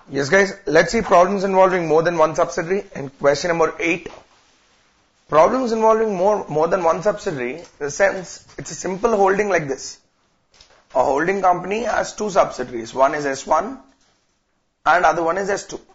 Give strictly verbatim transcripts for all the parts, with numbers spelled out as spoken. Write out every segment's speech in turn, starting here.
Yes guys, let's see problems involving more than one subsidiary and question number eight. Problems involving more, more than one subsidiary, in the sense, it's a simple holding like this. A holding company has two subsidiaries. One is S one and other one is S two.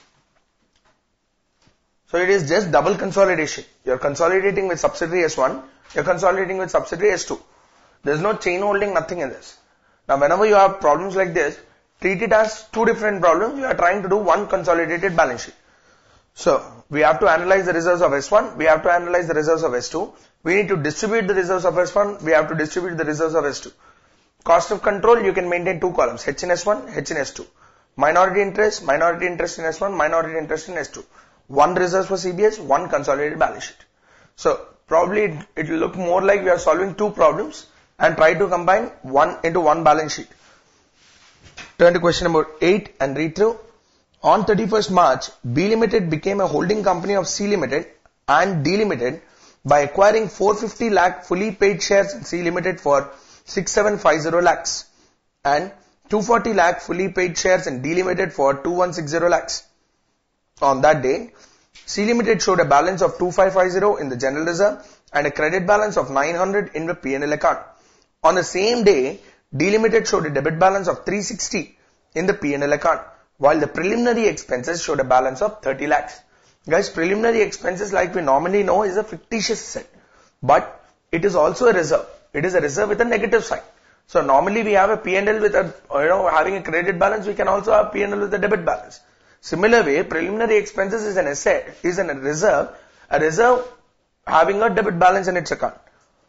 So it is just double consolidation. You're consolidating with subsidiary S one, you're consolidating with subsidiary S two. There's no chain holding, nothing in this. Now whenever you have problems like this, treat it as two different problems. You are trying to do one consolidated balance sheet. So we have to analyze the reserves of S one, we have to analyze the reserves of S two. We need to distribute the reserves of S one, we have to distribute the reserves of S two. Cost of control, you can maintain two columns, H in S one, H in S two. Minority interest, minority interest in S one, minority interest in S two. One reserves for C B S, one consolidated balance sheet. So probably it, it will look more like we are solving two problems and try to combine one into one balance sheet. Turn to question number eight and read through. On thirty-first March, B Limited became a holding company of C Limited and D Limited by acquiring four hundred fifty lakh fully paid shares in C Limited for six thousand seven hundred fifty lakhs and two hundred forty lakh fully paid shares in D Limited for two thousand one hundred sixty lakhs. On that day, C Limited showed a balance of two thousand five hundred fifty in the general reserve and a credit balance of nine hundred in the P and L account. On the same day, D Limited showed a debit balance of three hundred sixty in the P and L account, while the preliminary expenses showed a balance of thirty lakhs. Guys, preliminary expenses, like we normally know, is a fictitious asset, but it is also a reserve. It is a reserve with a negative sign. So normally we have a P and L with a, you know, having a credit balance, we can also have P and L with a debit balance. Similar way, preliminary expenses is an asset, is a reserve, a reserve having a debit balance in its account.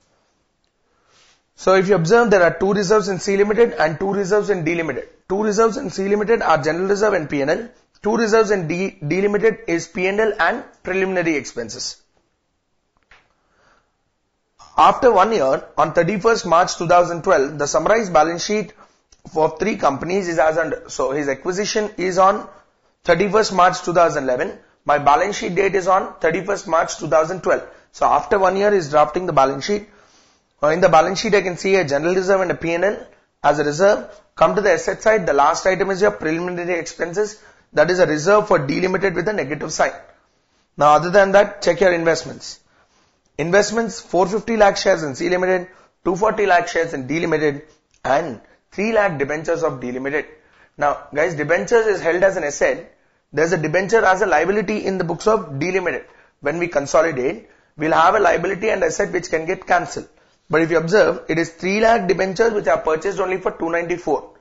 So if you observe, there are two reserves in C Limited and two reserves in D Limited. Two reserves in C Limited are general reserve and P and L. Two reserves in D, D Limited is P and L and preliminary expenses. After one year, on thirty-first March two thousand twelve, the summarized balance sheet for three companies is as under. So his acquisition is on thirty-first March two thousand eleven. My balance sheet date is on thirty-first March two thousand twelve. So after one year, he is drafting the balance sheet. In the balance sheet, I can see a general reserve and a P and L as a reserve. Come to the asset side, the last item is your preliminary expenses. That is a reserve for D Limited with a negative sign. Now other than that, check your investments. Investments, four hundred fifty lakh shares in C Limited, two hundred forty lakh shares in D Limited and three lakh debentures of D Limited. Now guys, debentures is held as an asset. There's a debenture as a liability in the books of D Limited. When we consolidate, we'll have a liability and asset which can get cancelled. But if you observe, it is three lakh debentures which are purchased only for two hundred ninety-four.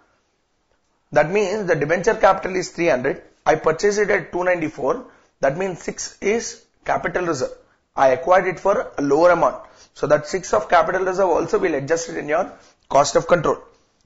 That means the debenture capital is three hundred. I purchased it at two hundred ninety-four. That means six is capital reserve. I acquired it for a lower amount. So that six of capital reserve also will adjust it in your cost of control.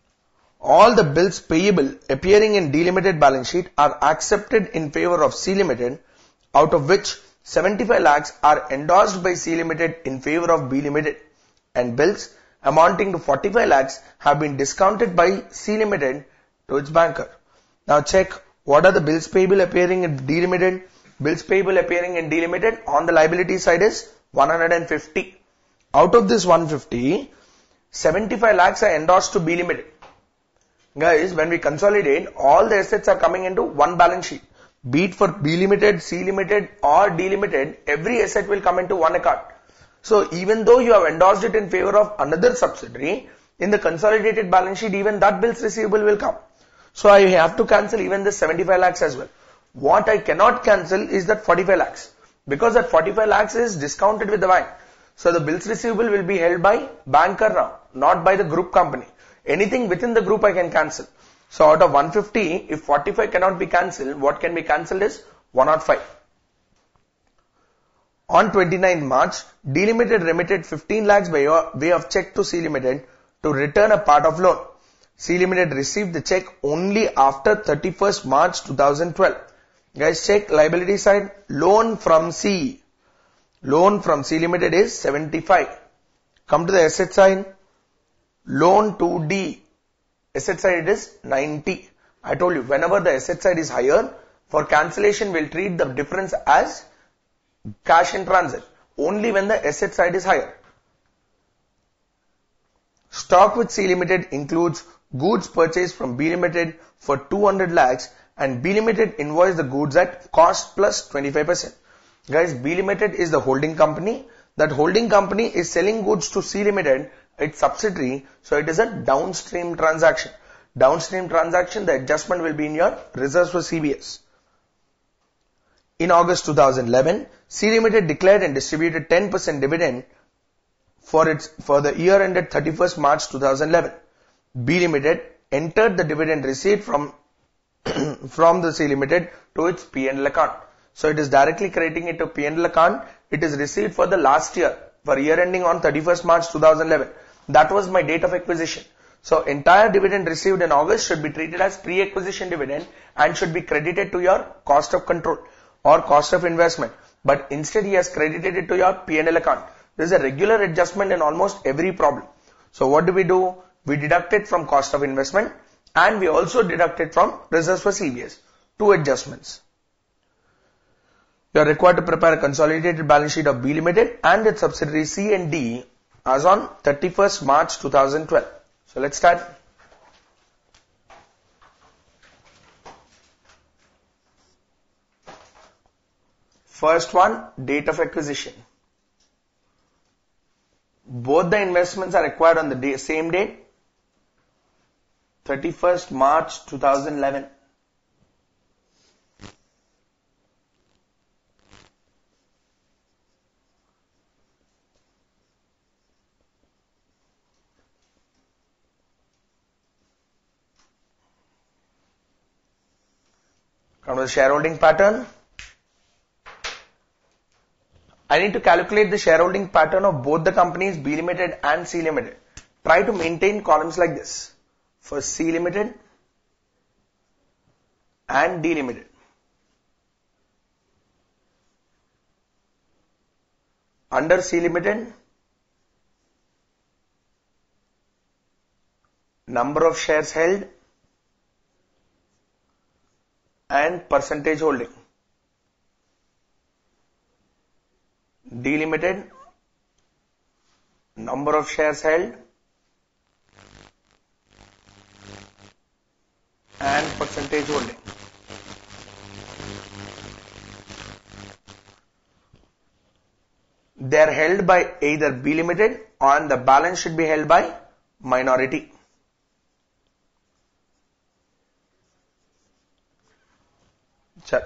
All the bills payable appearing in D Limited balance sheet are accepted in favor of C Limited, out of which seventy-five lakhs are endorsed by C Limited in favor of B Limited. And bills amounting to forty-five lakhs have been discounted by C Limited to its banker. Now check what are the bills payable appearing in D Limited. Bills payable appearing in D Limited on the liability side is one hundred fifty. Out of this one hundred fifty, seventy-five lakhs are endorsed to B Limited. Guys, when we consolidate, all the assets are coming into one balance sheet. Be it for B Limited, C Limited or D Limited, every asset will come into one account. So even though you have endorsed it in favor of another subsidiary, in the consolidated balance sheet, even that bills receivable will come. So I have to cancel even this seventy-five lakhs as well. What I cannot cancel is that forty-five lakhs. Because that forty-five lakhs is discounted with the bank. So the bills receivable will be held by banker now, not by the group company. Anything within the group I can cancel. So out of one hundred fifty, if forty-five cannot be cancelled, what can be cancelled is one hundred five. On twenty-ninth March, D Limited remitted fifteen lakhs by way of check to C Limited to return a part of loan. C Limited received the check only after thirty-first March two thousand twelve. Guys, check liability side, loan from C. Loan from C Limited is seventy-five. Come to the asset side, loan to D. Asset side it is ninety. I told you, whenever the asset side is higher, for cancellation we'll treat the difference as cash in transit, only when the asset side is higher. Stock with C Limited includes goods purchased from B Limited for two hundred lakhs and B Limited invoiced the goods at cost plus twenty-five percent. Guys, B Limited is the holding company. That holding company is selling goods to C Limited, its subsidiary, so it is a downstream transaction. Downstream transaction, the adjustment will be in your reserves for C B S. In August two thousand eleven, C Limited declared and distributed ten percent dividend for its for the year ended thirty-first March two thousand eleven. B Limited entered the dividend receipt from from the C Limited to its P and L account. So it is directly crediting it to P and L account. It is received for the last year, for year ending on thirty-first March two thousand eleven. That was my date of acquisition. So entire dividend received in August should be treated as pre-acquisition dividend and should be credited to your cost of control or cost of investment. But instead he has credited it to your P and L account. This is a regular adjustment in almost every problem. So what do we do? We deduct it from cost of investment and we also deduct it from reserves for C B S. Two adjustments. You are required to prepare a consolidated balance sheet of B Limited and its subsidiaries C and D as on thirty-first March two thousand twelve. So let's start. First one, date of acquisition. Both the investments are acquired on the day, same date, thirty-first March two thousand eleven. Come to the shareholding pattern. I need to calculate the shareholding pattern of both the companies B Limited and C Limited. Try to maintain columns like this for C Limited and D Limited. Under C Limited, number of shares held and percentage holding. D Limited, number of shares held and percentage holding. They are held by either B Limited or the balance should be held by minority. Chal.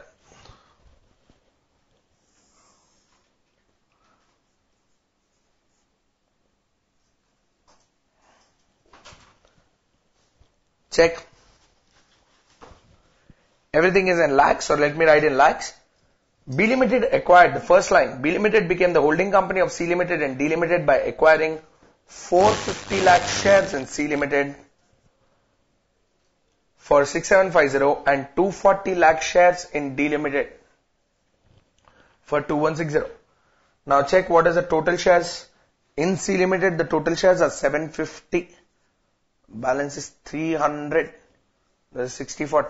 Check. Everything is in lakhs, so let me write in lakhs. B Limited acquired, the first line, B Limited became the holding company of C Limited and D Limited by acquiring four hundred fifty lakh shares in C Limited for six thousand seven hundred fifty and two hundred forty lakh shares in D Limited for two thousand one hundred sixty. Now check what is the total shares. In C Limited, the total shares are seven hundred fifty. Balance is three hundred. That is sixty forty.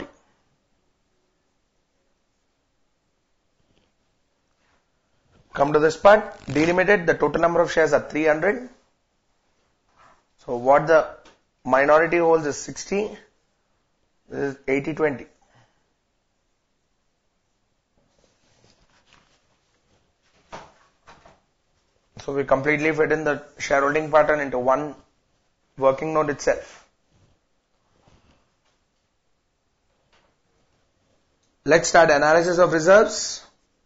Come to this part. D Limited, the total number of shares are three hundred. So what the minority holds is sixty. This is eighty twenty. So we completely fit in the shareholding pattern into one working note itself. Let's start analysis of reserves.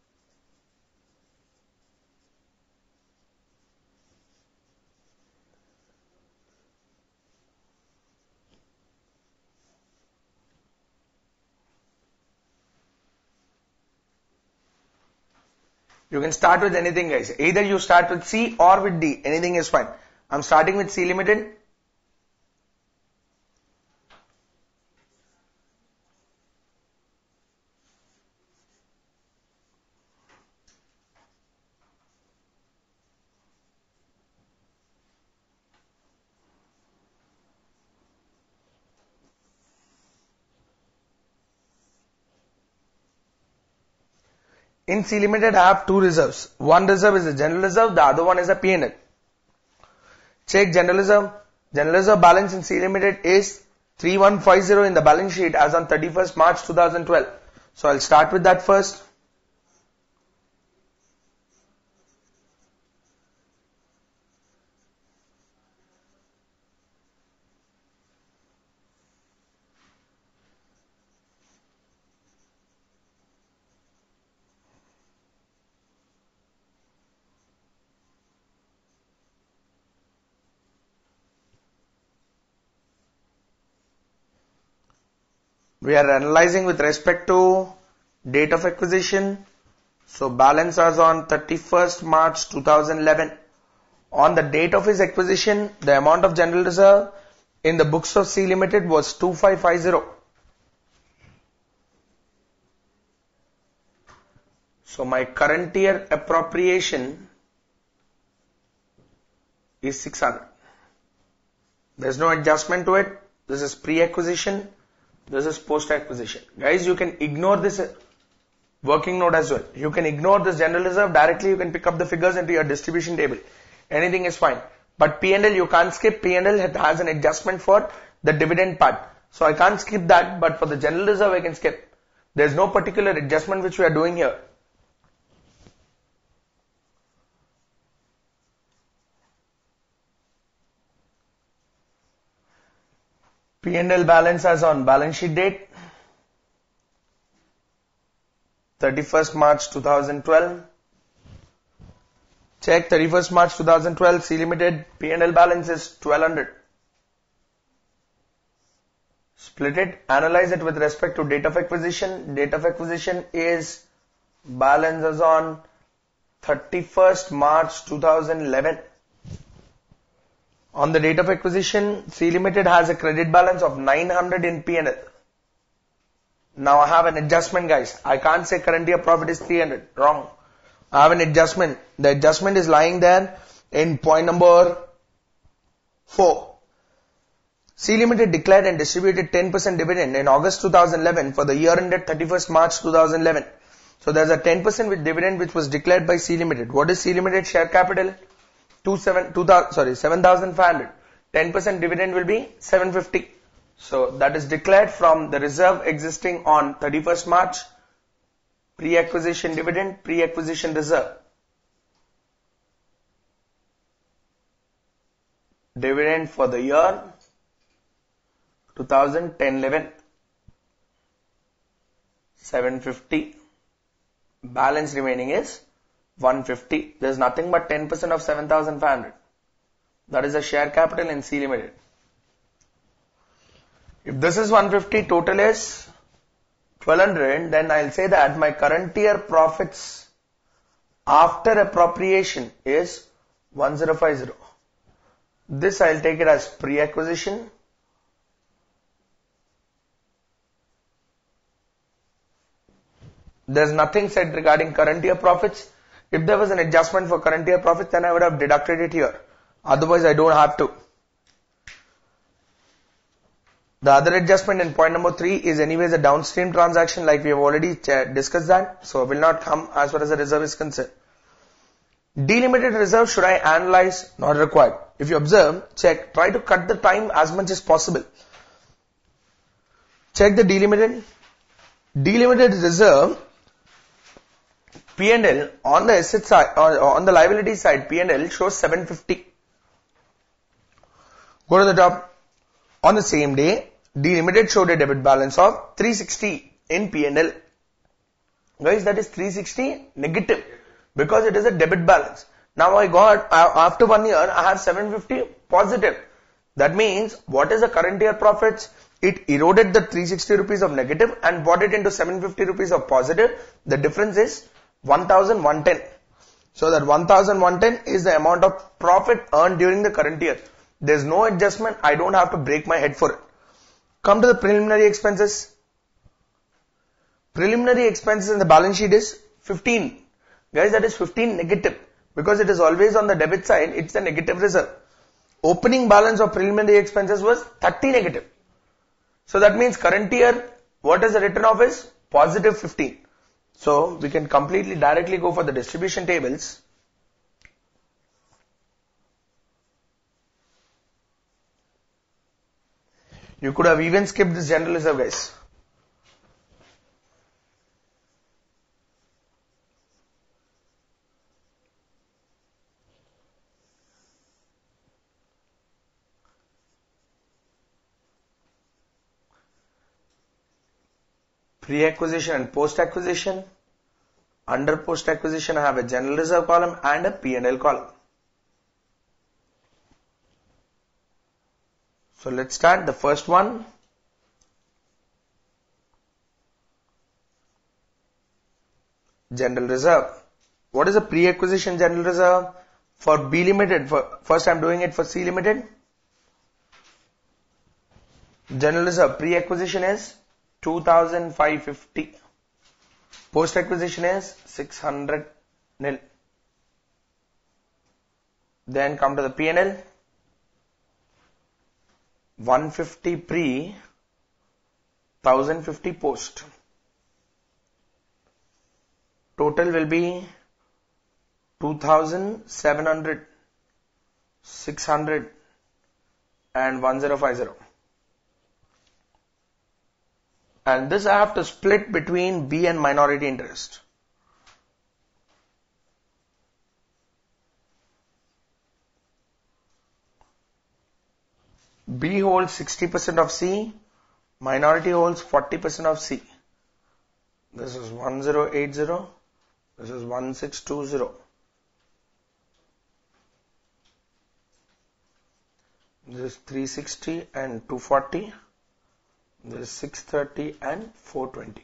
You can start with anything, guys. Either you start with C or with D. Anything is fine. I'm starting with C Limited. In C Limited, I have two reserves. One reserve is a general reserve, the other one is a P and L. Check general reserve. General reserve balance in C Limited is three one five zero in the balance sheet as on thirty-first March two thousand twelve. So I'll start with that first. We are analyzing with respect to date of acquisition. So balance as on thirty-first March two thousand eleven. On the date of his acquisition, the amount of general reserve in the books of C Limited was two five five zero. So my current year appropriation is six hundred. There's no adjustment to it. This is pre-acquisition. This is post-acquisition. Guys, you can ignore this working note as well. You can ignore this general reserve. Directly you can pick up the figures into your distribution table. Anything is fine. But P and L you can't skip. P and L has an adjustment for the dividend part. So I can't skip that, but for the general reserve I can skip. There's no particular adjustment which we are doing here. P and L balance as on balance sheet date thirty-first March two thousand twelve. Check thirty-first March two thousand twelve C Limited P and L balance is twelve hundred. Split it, analyze it with respect to date of acquisition. Date of acquisition is balance as on thirty-first March two thousand eleven. On the date of acquisition, C Limited has a credit balance of nine hundred in P and L. Now I have an adjustment, guys. I can't say current year profit is three hundred. Wrong. I have an adjustment. The adjustment is lying there in point number four. C Limited declared and distributed ten percent dividend in August two thousand eleven for the year ended thirty-first March two thousand eleven. So there's a ten percent with dividend which was declared by C Limited. What is C Limited share capital? Two seven two thousand sorry seven thousand five hundred. Ten percent dividend will be seven fifty. So that is declared from the reserve existing on thirty-first March. Pre-acquisition dividend, pre-acquisition reserve. Dividend for the year two thousand ten eleven. seven fifty. Balance remaining is one fifty. There is nothing but ten percent of seven thousand five hundred. That is the share capital in C Limited. If this is one fifty, total is twelve hundred, then I'll say that my current year profits after appropriation is one thousand fifty. This I'll take it as pre-acquisition. There's nothing said regarding current year profits. If there was an adjustment for current year profits, then I would have deducted it here. Otherwise, I don't have to. The other adjustment in point number three is anyways a downstream transaction, like we have already discussed that. So, will not come as far as the reserve is concerned. Delimited reserve, should I analyze? Not required. If you observe, check, try to cut the time as much as possible. Check the delimited. Delimited reserve, P and L on the asset side or on the liability side, P and L shows seven fifty. Go to the top. On the same day, delimited showed a debit balance of three sixty in P and L. Guys, that is three sixty negative because it is a debit balance. Now I got, after one year, I have seven fifty positive. That means, what is the current year profits? It eroded the three sixty rupees of negative and brought it into seven fifty rupees of positive. The difference is one thousand one hundred ten. So that one thousand one hundred ten is the amount of profit earned during the current year. There's no adjustment. I don't have to break my head for it. Come to the preliminary expenses. Preliminary expenses in the balance sheet is fifteen. Guys, that is fifteen negative because it is always on the debit side. It's a negative reserve. Opening balance of preliminary expenses was thirty negative. So that means current year, what is the written off is positive fifteen. So we can completely directly go for the distribution tables. You could have even skipped this general reserve, guys. Pre-acquisition and post-acquisition. Under post-acquisition, I have a general reserve column and a P and L column. So let's start. The first one, general reserve. What is a pre-acquisition general reserve? For B Limited, for, first I'm doing it for C Limited. General reserve pre-acquisition is two thousand five hundred fifty. Post-acquisition is six hundred nil. Then come to the P and L. one hundred fifty pre, one thousand fifty post. Total will be two thousand seven hundred, six hundred and one thousand fifty. And this I have to split between B and minority interest. B holds sixty percent of C, minority holds forty percent of C. This is one thousand eighty, this is one thousand six hundred twenty. This is three hundred sixty and two hundred forty. This is six hundred thirty and four hundred twenty.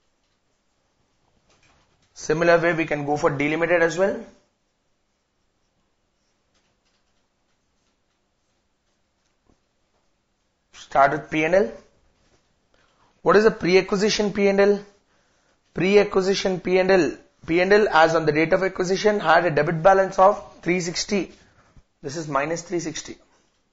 Similar way we can go for D Limited as well. Start with P and L. What is a pre-acquisition P and L? Pre-acquisition P and L. P and L as on the date of acquisition had a debit balance of three hundred sixty. This is minus three hundred sixty.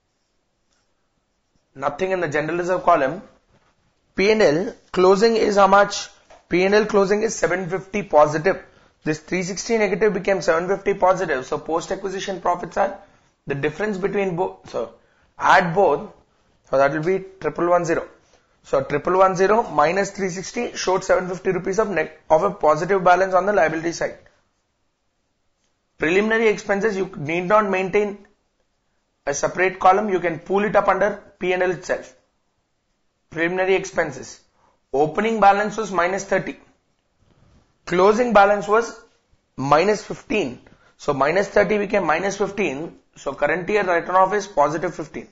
Nothing in the general reserve column. P and L closing is how much? P and L closing is seven hundred fifty positive. This three hundred sixty negative became seven hundred fifty positive. So post-acquisition profits are the difference between both. So add both. So that will be triple one zero. So triple one zero minus three hundred sixty showed seven hundred fifty rupees of net of a positive balance on the liability side. Preliminary expenses, you need not maintain a separate column. You can pool it up under P and L itself. Preliminary expenses. Opening balance was minus thirty. Closing balance was minus fifteen. So minus thirty became minus fifteen. So current year written off is positive fifteen.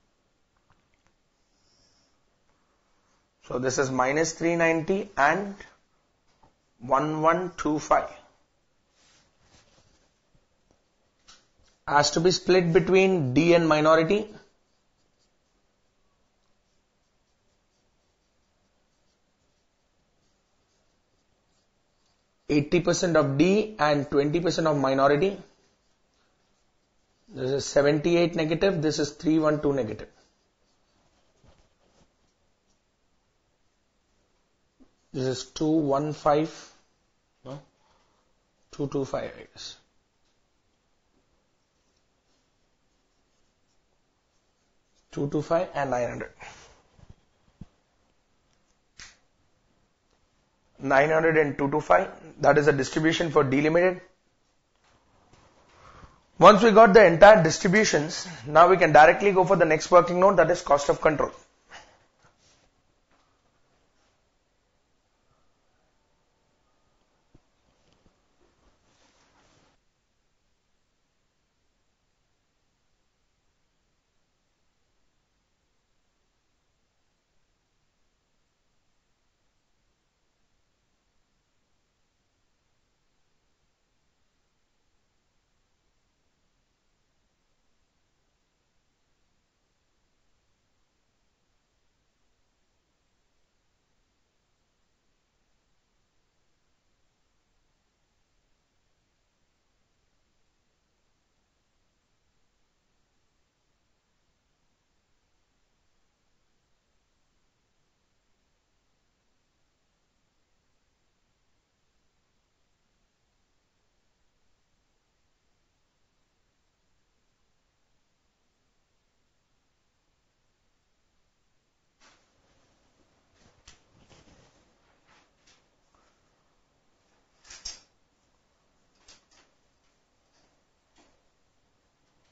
So this is minus three hundred ninety and one thousand one hundred twenty-five. Has to be split between D and minority. eighty percent of D and twenty percent of minority. This is seventy-eight negative, this is three hundred twelve negative. This is two hundred fifteen, no? two hundred twenty-five, I guess. two hundred twenty-five and nine hundred. nine hundred and two hundred twenty-five, that is a distribution for D Limited. Once we got the entire distributions, now we can directly go for the next working note, that is cost of control.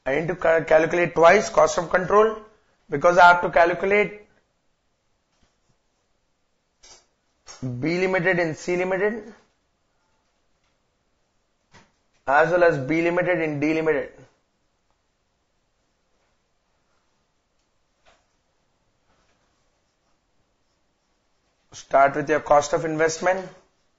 I need to cal calculate twice cost of control because I have to calculate B limited in C limited as well as B limited in D limited. Start with your cost of investment.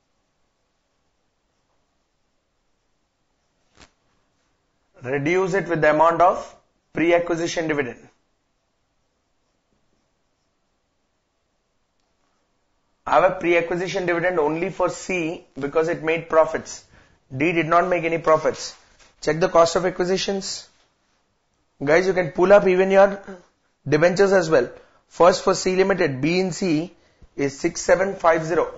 Reduce it with the amount of pre-acquisition dividend. I have a pre-acquisition dividend only for C because it made profits. D did not make any profits. Check the cost of acquisitions. Guys, you can pull up even your debentures as well. First for C limited, B in C is six seven five zero.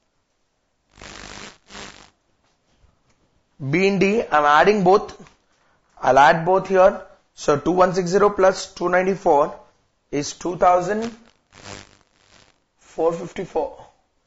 B in D, I'm adding both. I'll add both here. So two one six zero plus two ninety-four is two thousand four hundred fifty-four.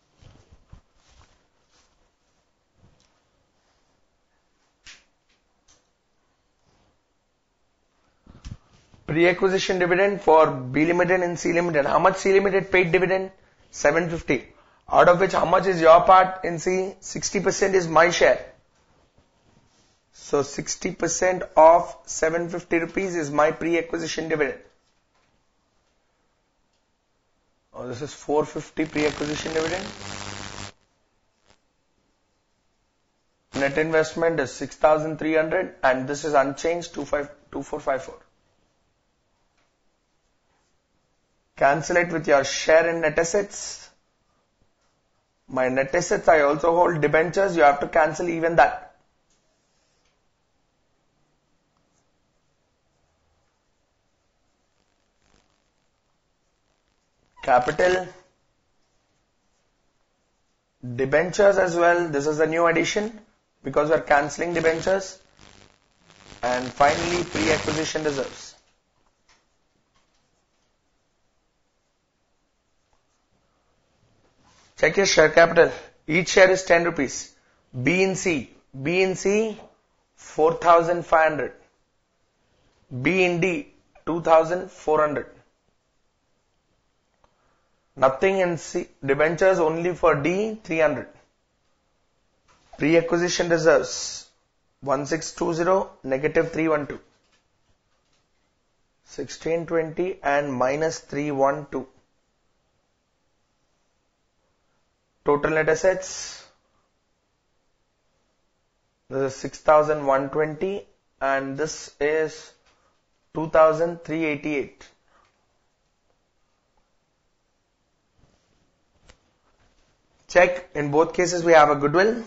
Pre-acquisition dividend for B limited and C limited. How much C limited paid dividend? seven hundred fifty. Out of which how much is your part in C? sixty percent is my share. So sixty percent of seven hundred fifty rupees is my pre-acquisition dividend. Oh, this is four hundred fifty pre-acquisition dividend. Net investment is six thousand three hundred and this is unchanged two four five four. Cancel it with your share in net assets. My net assets, I also hold debentures. You have to cancel even that. Capital, debentures as well. This is a new addition because we are cancelling debentures. And finally, pre-acquisition reserves. Check your share capital. Each share is ten rupees. B in C. B in C, four thousand five hundred. B in D, two thousand four hundred. Nothing in C. Debentures only for D, three hundred. Pre-acquisition reserves, one six two zero, negative three one two. sixteen twenty and minus three one two. Total net assets, this is six thousand one hundred twenty and this is two thousand three hundred eighty-eight. Check, in both cases we have a goodwill.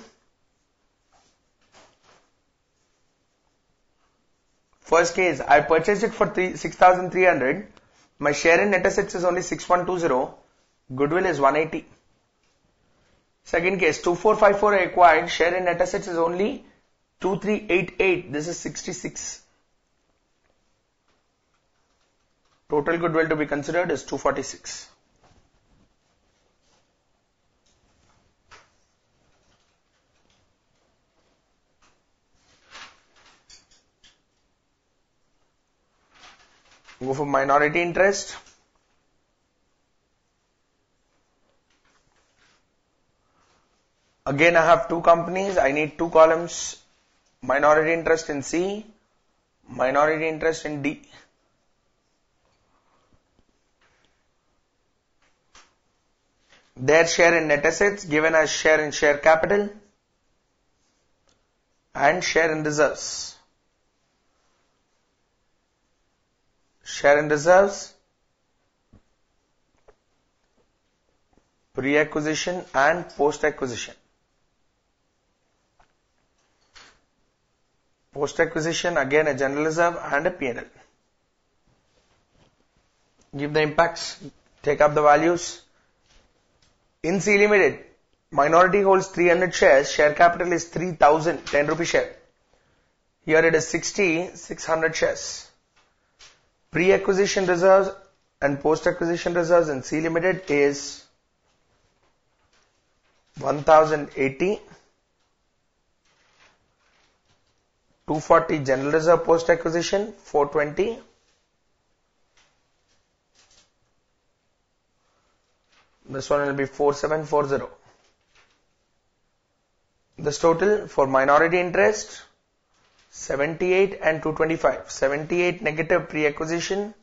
First case, I purchased it for six thousand three hundred. My share in net assets is only six one two zero. Goodwill is one eighty. Second case, two four five four I acquired. Share in net assets is only two three eight eight. This is sixty-six. Total goodwill to be considered is two forty-six. Go for minority interest. Again, I have two companies. I need two columns. Minority interest in C, minority interest in D. Their share in net assets given as share in share capital and share in reserves. Share in reserves, pre-acquisition and post-acquisition. Post-acquisition, again a general reserve and a P and L. Give the impacts, take up the values. In C Limited, minority holds three hundred shares, share capital is three thousand, ten rupee share. Here it is sixty, six hundred shares. Pre-acquisition reserves and post-acquisition reserves in C Limited is one thousand eighty. two forty general reserve post acquisition, four twenty. This one will be four seven four zero. This total for minority interest, seventy-eight and two twenty-five. seventy-eight negative pre-acquisition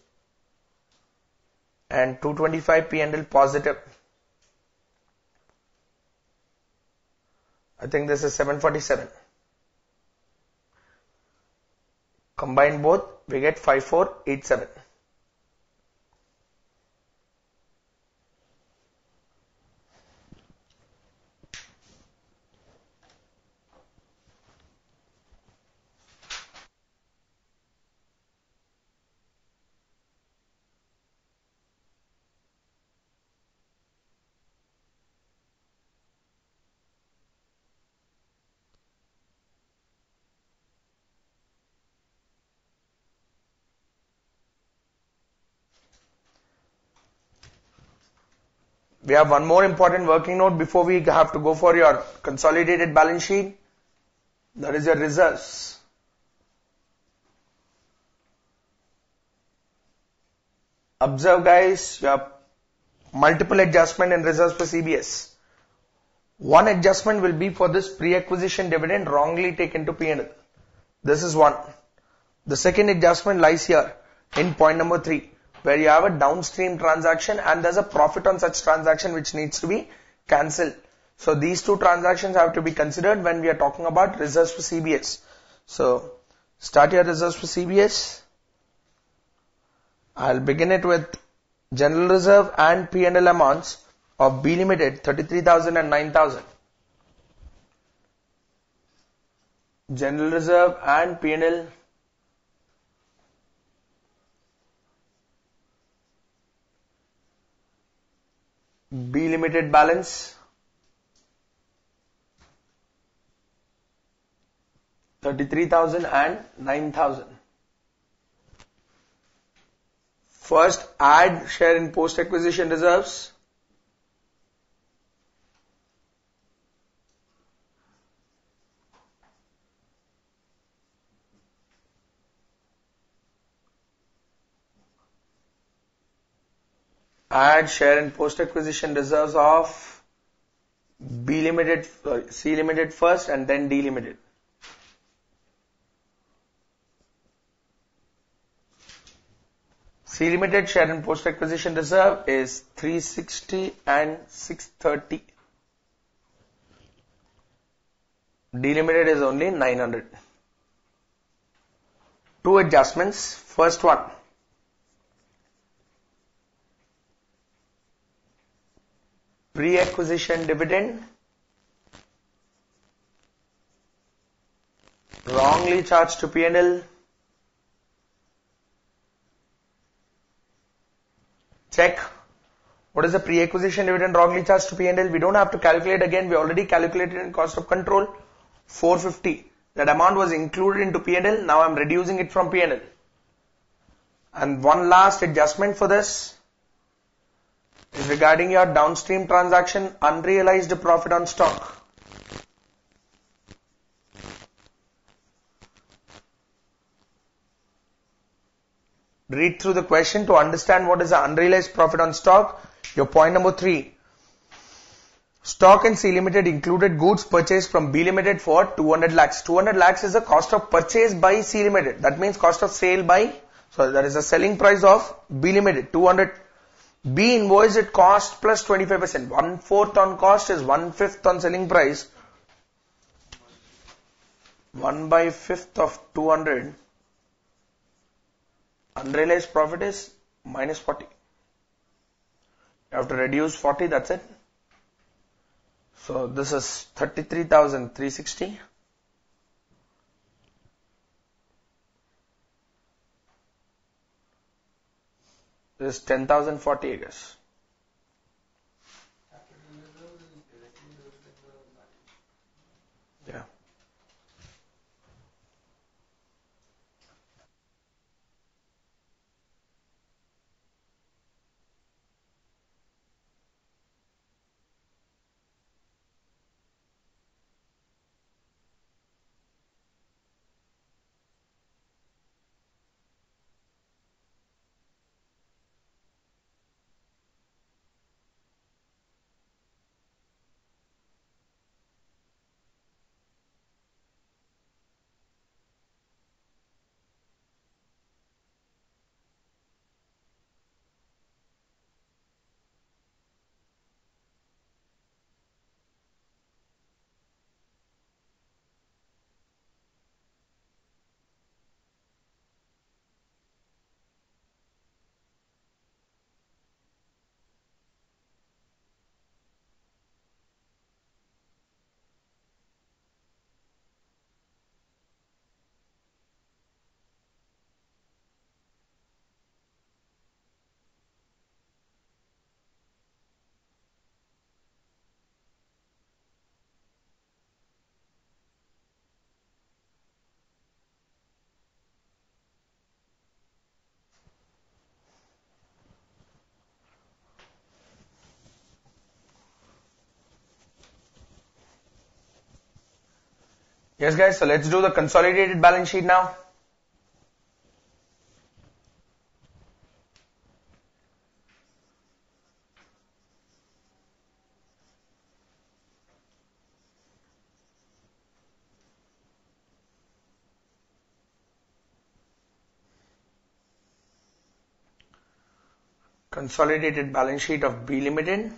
and two twenty-five P and L positive. I think this is seven forty-seven. Combine both, we get five four eight seven. We have one more important working note before we have to go for your consolidated balance sheet. That is your reserves. Observe guys, you have multiple adjustment in reserves for C B S. One adjustment will be for this pre-acquisition dividend wrongly taken to P and L. This is one. The second adjustment lies here in point number three, where you have a downstream transaction and there's a profit on such transaction which needs to be cancelled. So these two transactions have to be considered when we are talking about reserves for C B S. So start your reserves for C B S. I'll begin it with general reserve and P and L amounts of B Limited thirty-three thousand and nine thousand. General reserve and P and L B Limited balance thirty-three thousand and nine thousand. First, add share in post acquisition reserves. Add share in post acquisition reserves of B Limited, sorry, C Limited first and then D Limited. C Limited share in post acquisition reserve is three sixty and six thirty. D Limited is only nine hundred. Two adjustments. First one. Pre-acquisition dividend wrongly charged to P and L. Check. What is the pre-acquisition dividend wrongly charged to P and L? We don't have to calculate again. We already calculated in cost of control. four fifty. That amount was included into P and L. Now I'm reducing it from P and L. And one last adjustment for this is regarding your downstream transaction, unrealized profit on stock. Read through the question to understand what is the unrealized profit on stock. Your point number three. Stock in C Limited included goods purchased from B Limited for two hundred lakhs. two hundred lakhs is the cost of purchase by C Limited. That means cost of sale by, so that is the selling price of B Limited, two hundred. B invoiced at cost plus twenty-five percent. One fourth on cost is one fifth on selling price. one by fifth of two hundred. Unrealized profit is minus forty. You have to reduce forty, that's it. So this is thirty-three thousand three hundred sixty. This is ten thousand forty, I guess. Yeah. Yes guys, so let's do the consolidated balance sheet now. Consolidated balance sheet of B Limited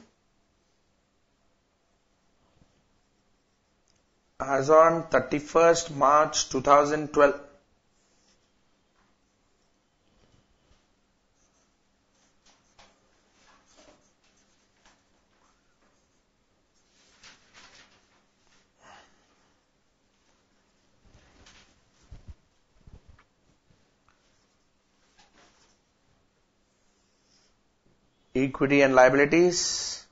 as on thirty-first March two thousand twelve. Equity and liabilities.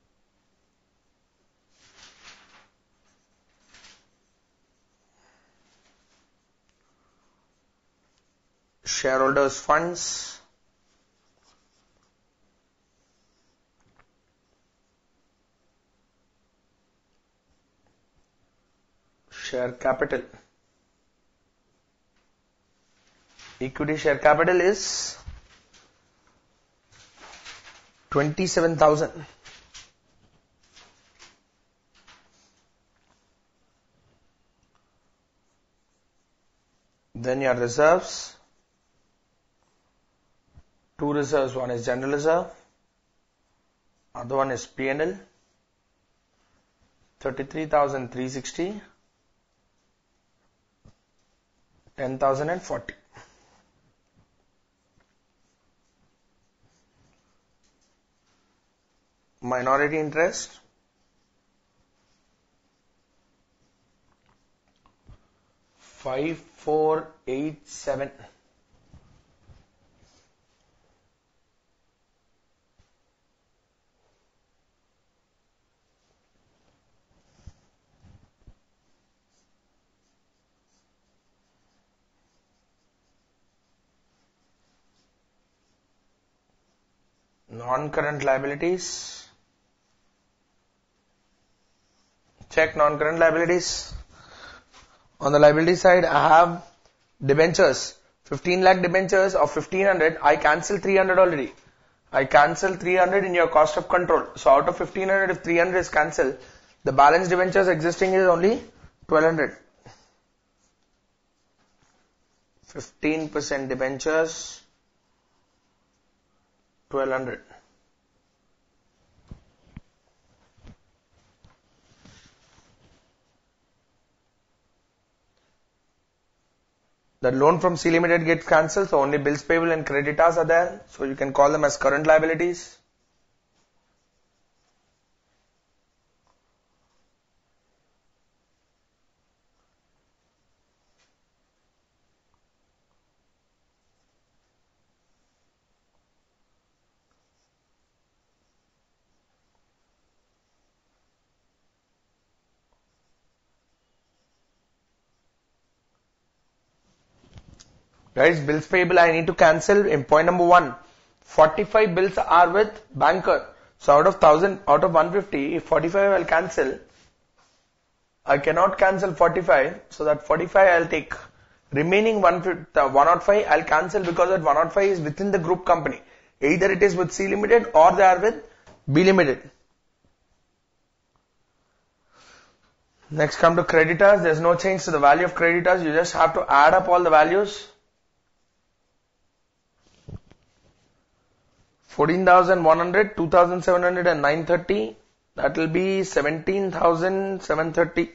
Shareholders funds. Share capital. Equity share capital is twenty-seven thousand. Then your reserves. Two reserves, one is general reserve, other one is P and L, thirty-three thousand three hundred sixty, ten thousand forty. Minority interest, five four eight seven. Non-current liabilities. Check non-current liabilities. On the liability side, I have debentures. fifteen lakh debentures of fifteen hundred. I cancel three hundred already. I cancel three hundred in your cost of control. So out of fifteen hundred, if three hundred is cancelled, the balance debentures existing is only twelve hundred. fifteen percent debentures, twelve hundred. The loan from C Limited gets cancelled, so only bills payable and creditors are there. So you can call them as current liabilities. Guys, bills payable I need to cancel in point number one. forty-five bills are with banker. So out of one thousand, out of one hundred fifty, if forty-five I'll cancel, I cannot cancel forty-five. So that forty-five I'll take. Remaining one hundred five I'll cancel because that one hundred five is within the group company. Either it is with C Limited or they are with B Limited. Next come to creditors. There's no change to the value of creditors. You just have to add up all the values. fourteen thousand one hundred, two thousand seven hundred and nine hundred thirty. That will be seventeen thousand seven hundred thirty.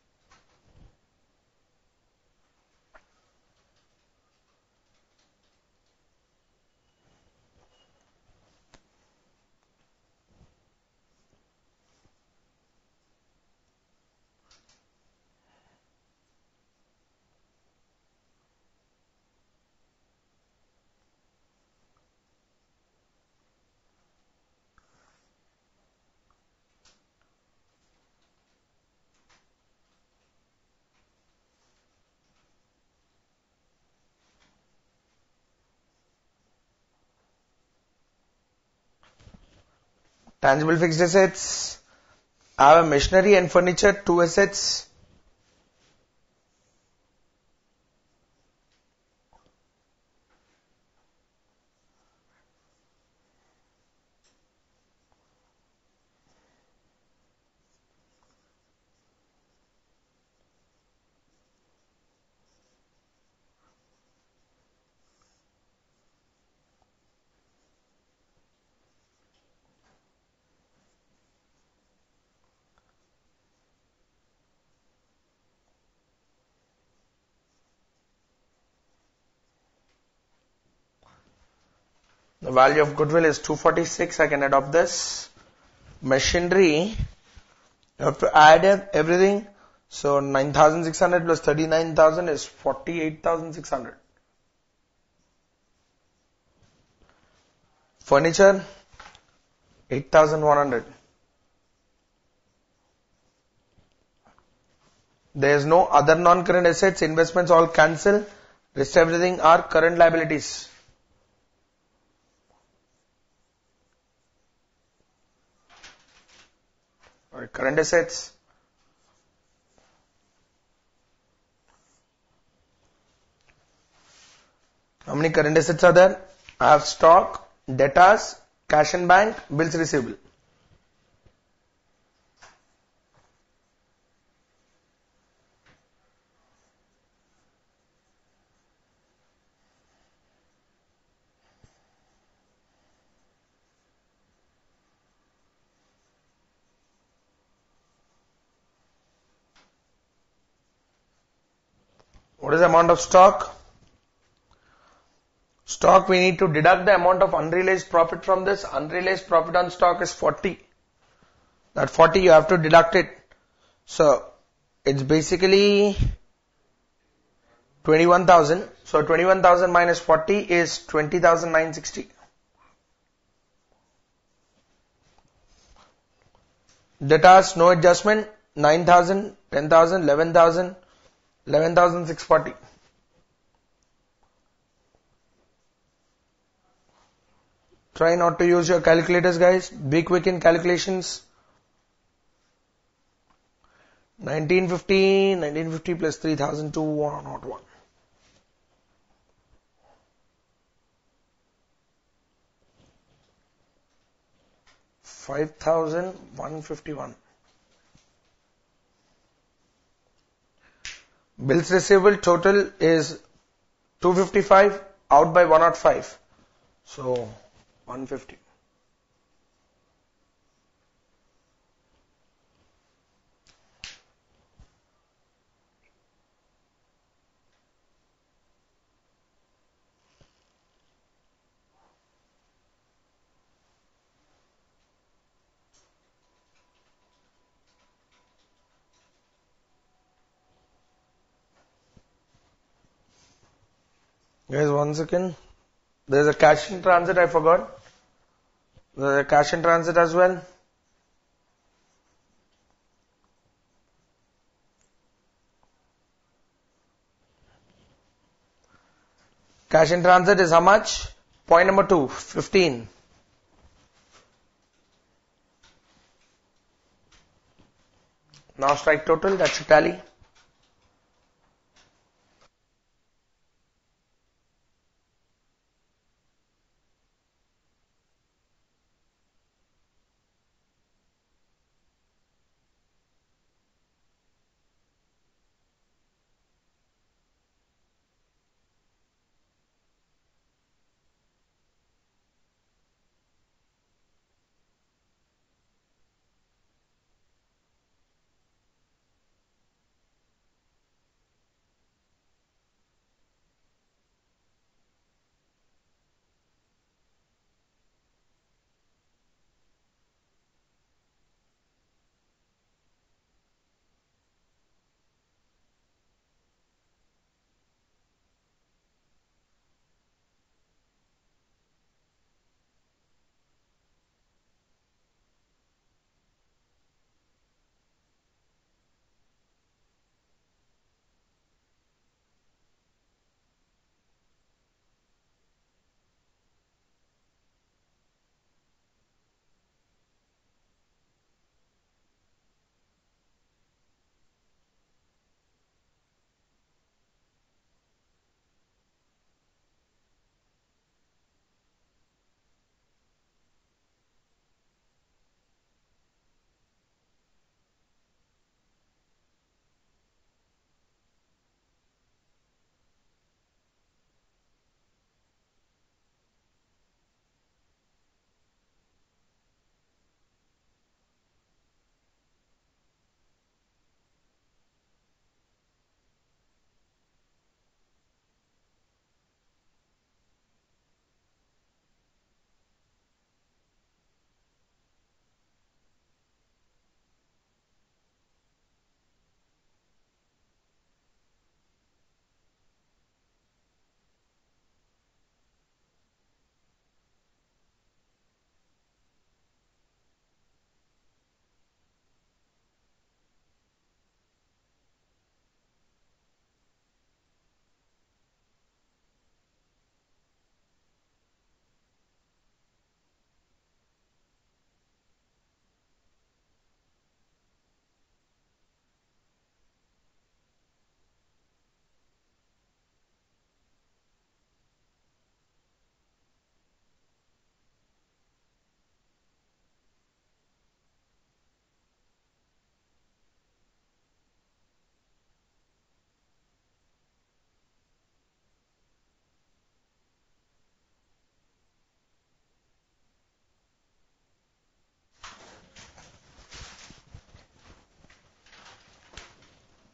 Tangible fixed assets. I have a machinery and furniture, two assets. The value of goodwill is two forty-six. I can adopt this. Machinery, you have to add everything. So nine thousand six hundred plus thirty-nine thousand is forty-eight thousand six hundred. Furniture, eight thousand one hundred. There is no other non-current assets. Investments all cancel. Rest everything are current liabilities. Or current assets. How many current assets are there? I have stock, debtors, cash in bank, bills receivable. What is the amount of stock? Stock, we need to deduct the amount of unrealized profit from this. Unrealized profit on stock is forty. That forty you have to deduct it. So, it's basically twenty-one thousand. So, twenty-one thousand minus forty is twenty thousand nine hundred sixty. Debtors, no adjustment, nine thousand, ten thousand, eleven thousand, eleven thousand six hundred forty. Try not to use your calculators, guys. Be quick in calculations. nineteen fifty, nineteen fifty plus three thousand two hundred one. five thousand one hundred fifty-one. Bills receivable total is two hundred fifty-five, out by one hundred five. So, one hundred fifty. Guys, one second. There's a cash in transit, I forgot. There's a cash in transit as well. Cash in transit is how much? Point number two, fifteen. Now strike total, that's a tally.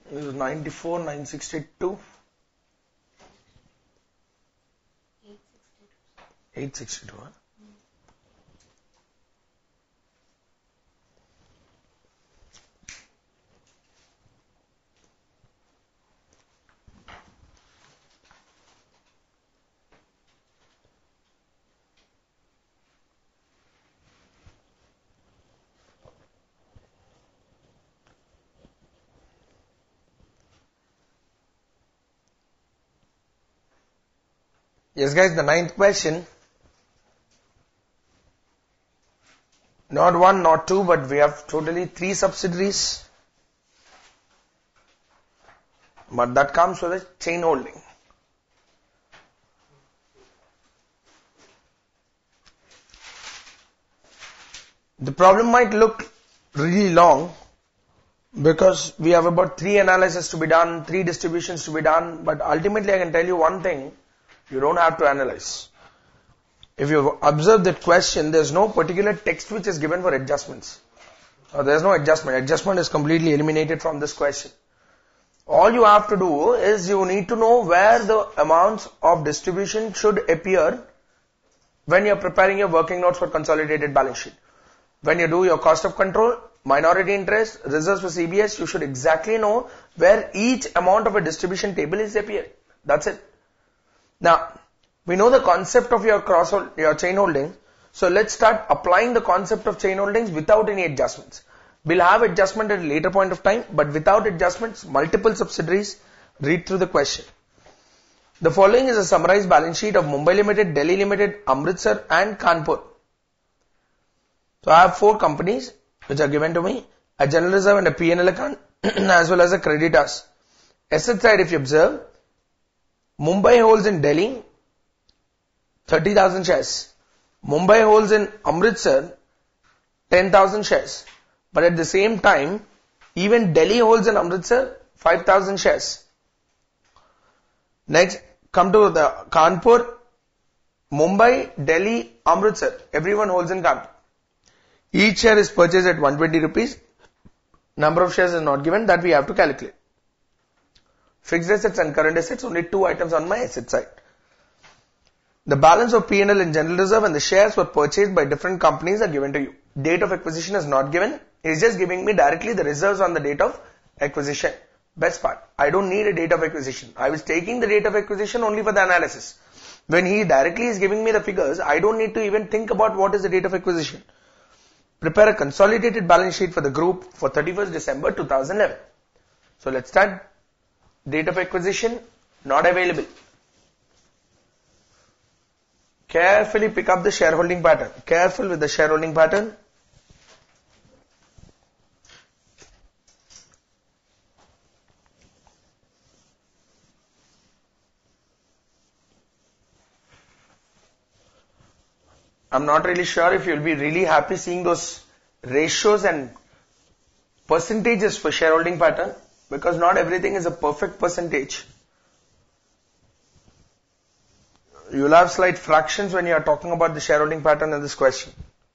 This is ninety-four, nine sixty-two. eight sixty-two, huh? Yes guys, the ninth question. Not one, not two, but we have totally three subsidiaries. But that comes with a chain holding. The problem might look really long because we have about three analyses to be done, three distributions to be done, but ultimately I can tell you one thing, you don't have to analyze. If you observe that question, there's no particular text which is given for adjustments. Uh, there's no adjustment. Adjustment is completely eliminated from this question. All you have to do is you need to know where the amounts of distribution should appear when you're preparing your working notes for consolidated balance sheet. When you do your cost of control, minority interest, reserves for C B S, you should exactly know where each amount of a distribution table is appearing. That's it. Now, we know the concept of your cross hold, your chain holding. So let's start applying the concept of chain holdings without any adjustments. We'll have adjustment at a later point of time, but without adjustments, multiple subsidiaries. Read through the question. The following is a summarized balance sheet of Mumbai Limited, Delhi Limited, Amritsar and Kanpur. So I have four companies which are given to me, a general reserve and a P and L account as well as a creditors. Asset side, if you observe, Mumbai holds in Delhi thirty thousand shares. Mumbai holds in Amritsar ten thousand shares. But at the same time, even Delhi holds in Amritsar five thousand shares. Next, come to the Kanpur, Mumbai, Delhi, Amritsar. Everyone holds in Kanpur. Each share is purchased at one hundred twenty rupees. Number of shares is not given, that we have to calculate. Fixed assets and current assets, only two items on my asset side. The balance of P and L and general reserve and the shares were purchased by different companies are given to you. Date of acquisition is not given. It's just giving me directly the reserves on the date of acquisition. Best part, I don't need a date of acquisition. I was taking the date of acquisition only for the analysis. When he directly is giving me the figures, I don't need to even think about what is the date of acquisition. Prepare a consolidated balance sheet for the group for thirty-first December two thousand eleven. So let's start. Date of acquisition, not available. Carefully pick up the shareholding pattern. Careful with the shareholding pattern. I'm not really sure if you'll be really happy seeing those ratios and percentages for shareholding pattern, because not everything is a perfect percentage. You'll have slight fractions when you are talking about the shareholding pattern in this question.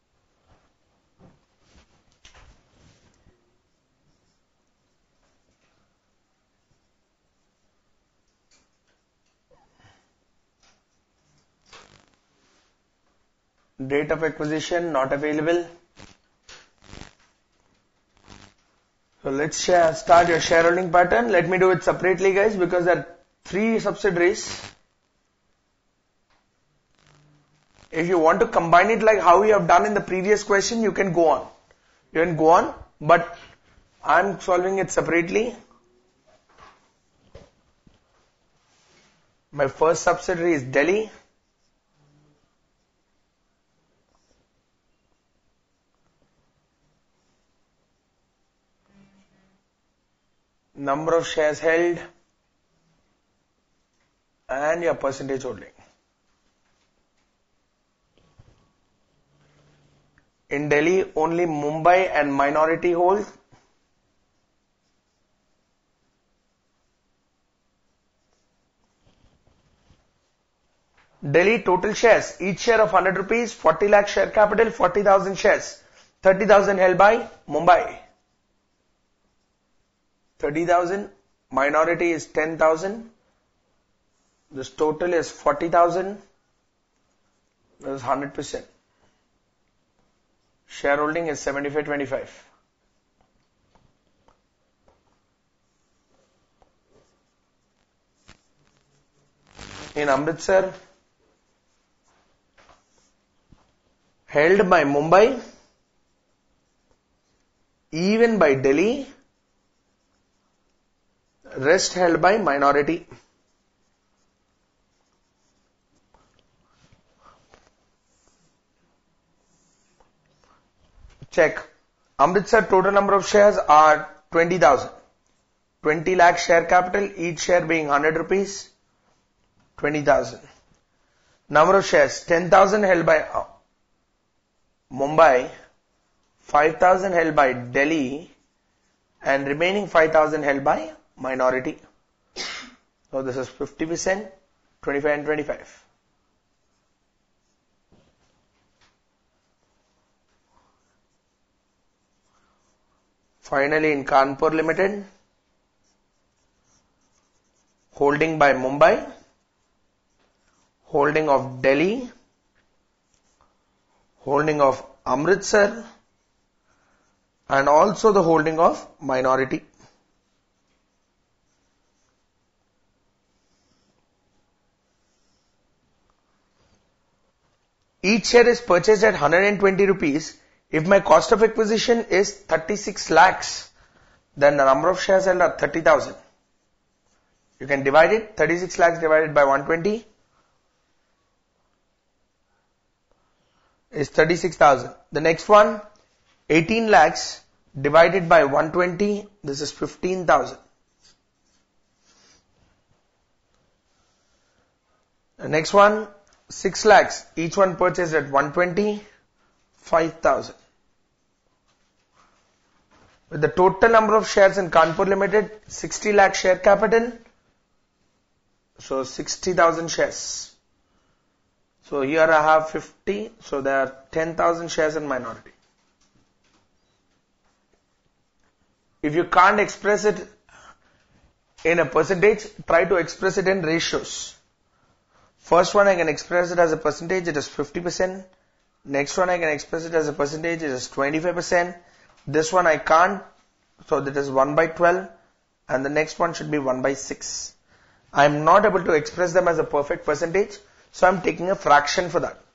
Date of acquisition not available. So let's share, start your shareholding pattern. Let me do it separately, guys, because there are three subsidiaries. If you want to combine it like how you have done in the previous question, you can go on. You can go on, but I'm solving it separately. My first subsidiary is Delhi. Number of shares held and your percentage holding. In Delhi, only Mumbai and minority hold. Delhi total shares, each share of one hundred rupees, forty lakh share capital, forty thousand shares, thirty thousand held by Mumbai. thirty thousand minority is ten thousand. This total is forty thousand. This is one hundred percent. Shareholding is seventy-five twenty-five. In Amritsar, held by Mumbai, even by Delhi, rest held by minority. Check. Amritsar total number of shares are twenty thousand. twenty lakh share capital, each share being one hundred rupees. twenty thousand. Number of shares, ten thousand held by Mumbai, five thousand held by Delhi, and remaining five thousand held by minority. So this is fifty percent, twenty-five and twenty-five. Finally, in Kanpur Limited, holding by Mumbai, holding of Delhi, holding of Amritsar, and also the holding of minority. Each share is purchased at one hundred twenty rupees. If my cost of acquisition is thirty-six lakhs, then the number of shares held are thirty thousand. You can divide it, thirty-six lakhs divided by one hundred twenty is thirty-six thousand. The next one, eighteen lakhs divided by one hundred twenty, this is fifteen thousand. The next one, six lakhs, each one purchased at one hundred twenty, five thousand. With the total number of shares in Kanpur Limited, sixty lakh share capital, so sixty thousand shares. So here I have fifty, so there are ten thousand shares in minority. If you can't express it in a percentage, try to express it in ratios. First one I can express it as a percentage, it is fifty percent. Next one I can express it as a percentage, it is twenty-five percent. This one I can't, so that is one by twelve. And the next one should be one by six. I am not able to express them as a perfect percentage, so I am taking a fraction for that.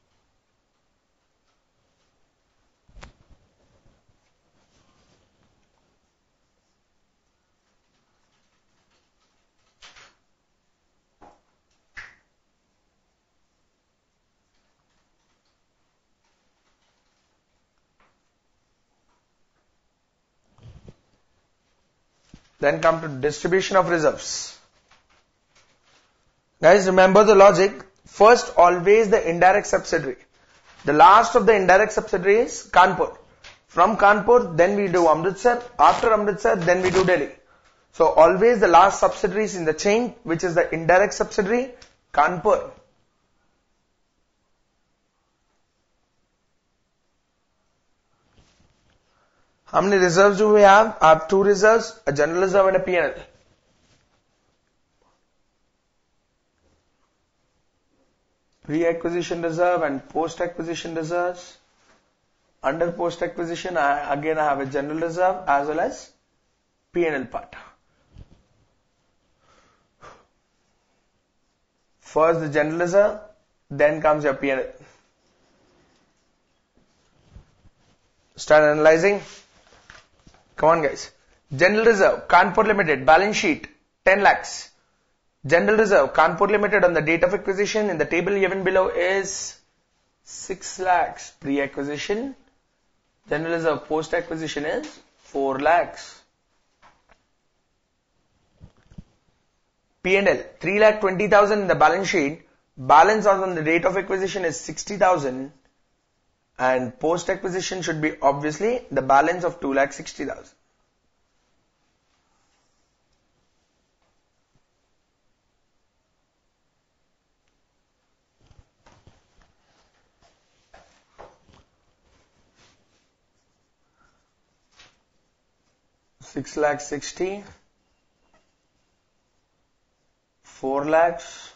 Then come to distribution of reserves. Guys, remember the logic. First, always the indirect subsidiary. The last of the indirect subsidiary is Kanpur. From Kanpur, then we do Amritsar. After Amritsar, then we do Delhi. So, always the last subsidiaries in the chain, which is the indirect subsidiary, Kanpur. How many reserves do we have? I have two reserves, a general reserve and a P and L. Pre-acquisition reserve and post-acquisition reserves. Under post-acquisition, I, again I have a general reserve as well as P and L part. First the general reserve, then comes your P and L. Start analyzing. Come on guys. General reserve, Kanpur Limited, balance sheet, ten lakhs. General reserve, Kanpur Limited on the date of acquisition in the table given below is six lakhs. Pre-acquisition. General reserve post-acquisition is four lakhs. P and L, three lakh twenty thousand in the balance sheet. Balance on the date of acquisition is sixty thousand. And post-acquisition should be obviously the balance of two lakh sixty thousand. six lakh sixty four lakhs,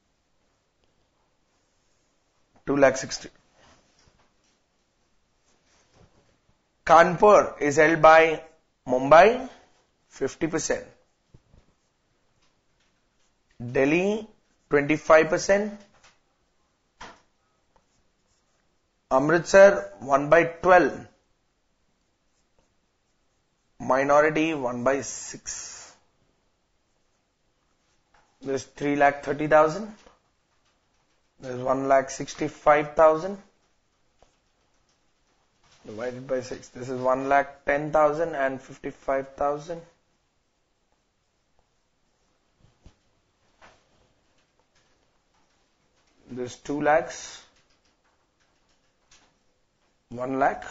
two lakh sixty. Kanpur is held by Mumbai, fifty percent. Delhi, twenty-five percent. Amritsar, one by twelve. Minority, one by six. There's three lakh thirty thousand. There's one lakh sixty-five thousand. Divided by six. This is one lakh ten thousand and fifty-five thousand. This two lakhs. One lakh.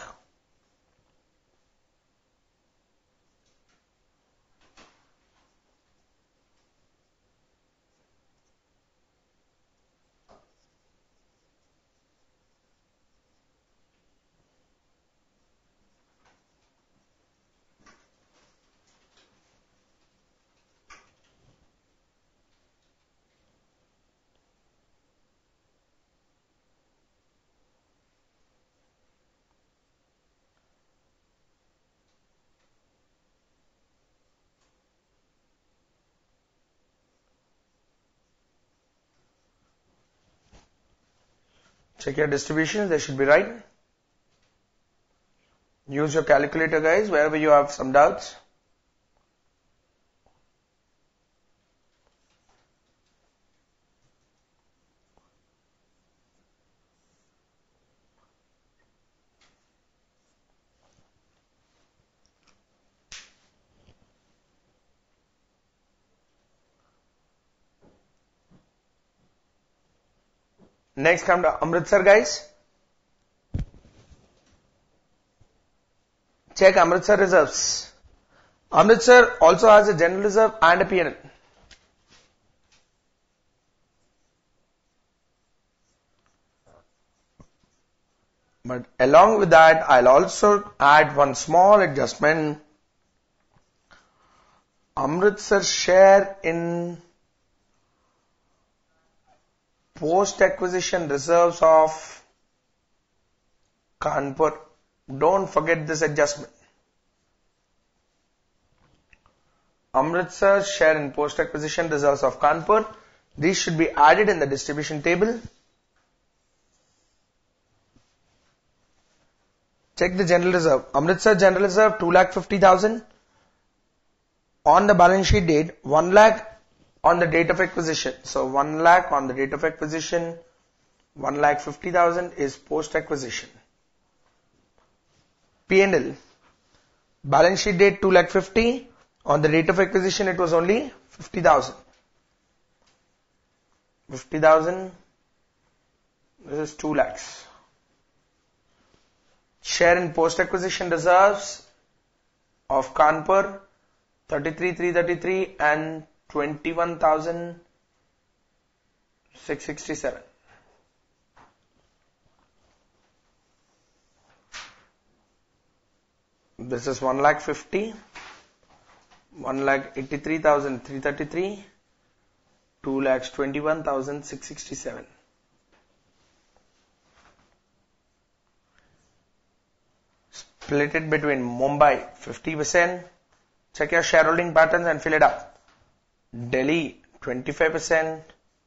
Check your distributions, they should be right. Use your calculator, guys, wherever you have some doubts. Next, come to Amritsar, guys. Check Amritsar reserves. Amritsar also has a general reserve and a P and L. But along with that, I'll also add one small adjustment. Amritsar's share in post-acquisition reserves of Kanpur. Don't forget this adjustment. Amritsar's share in post-acquisition reserves of Kanpur. These should be added in the distribution table. Check the general reserve. Amritsar general reserve two lakh fifty thousand. On the balance sheet date, one lakh on the date of acquisition. So one lakh on the date of acquisition, one lakh fifty thousand is post acquisition. P and L. Balance sheet date two lakh fifty. On the date of acquisition it was only fifty thousand. fifty thousand. This is two lakhs. Share in post acquisition reserves of Kanpur thirty-three thousand three hundred thirty-three and twenty-one thousand six hundred sixty-seven. This is one lakh fifty, one lakh eighty-three thousand three hundred thirty-three, two lakhs twenty-one thousand six hundred sixty-seven. Split it between Mumbai fifty percent. Check your shareholding patterns and fill it up. Delhi twenty-five percent.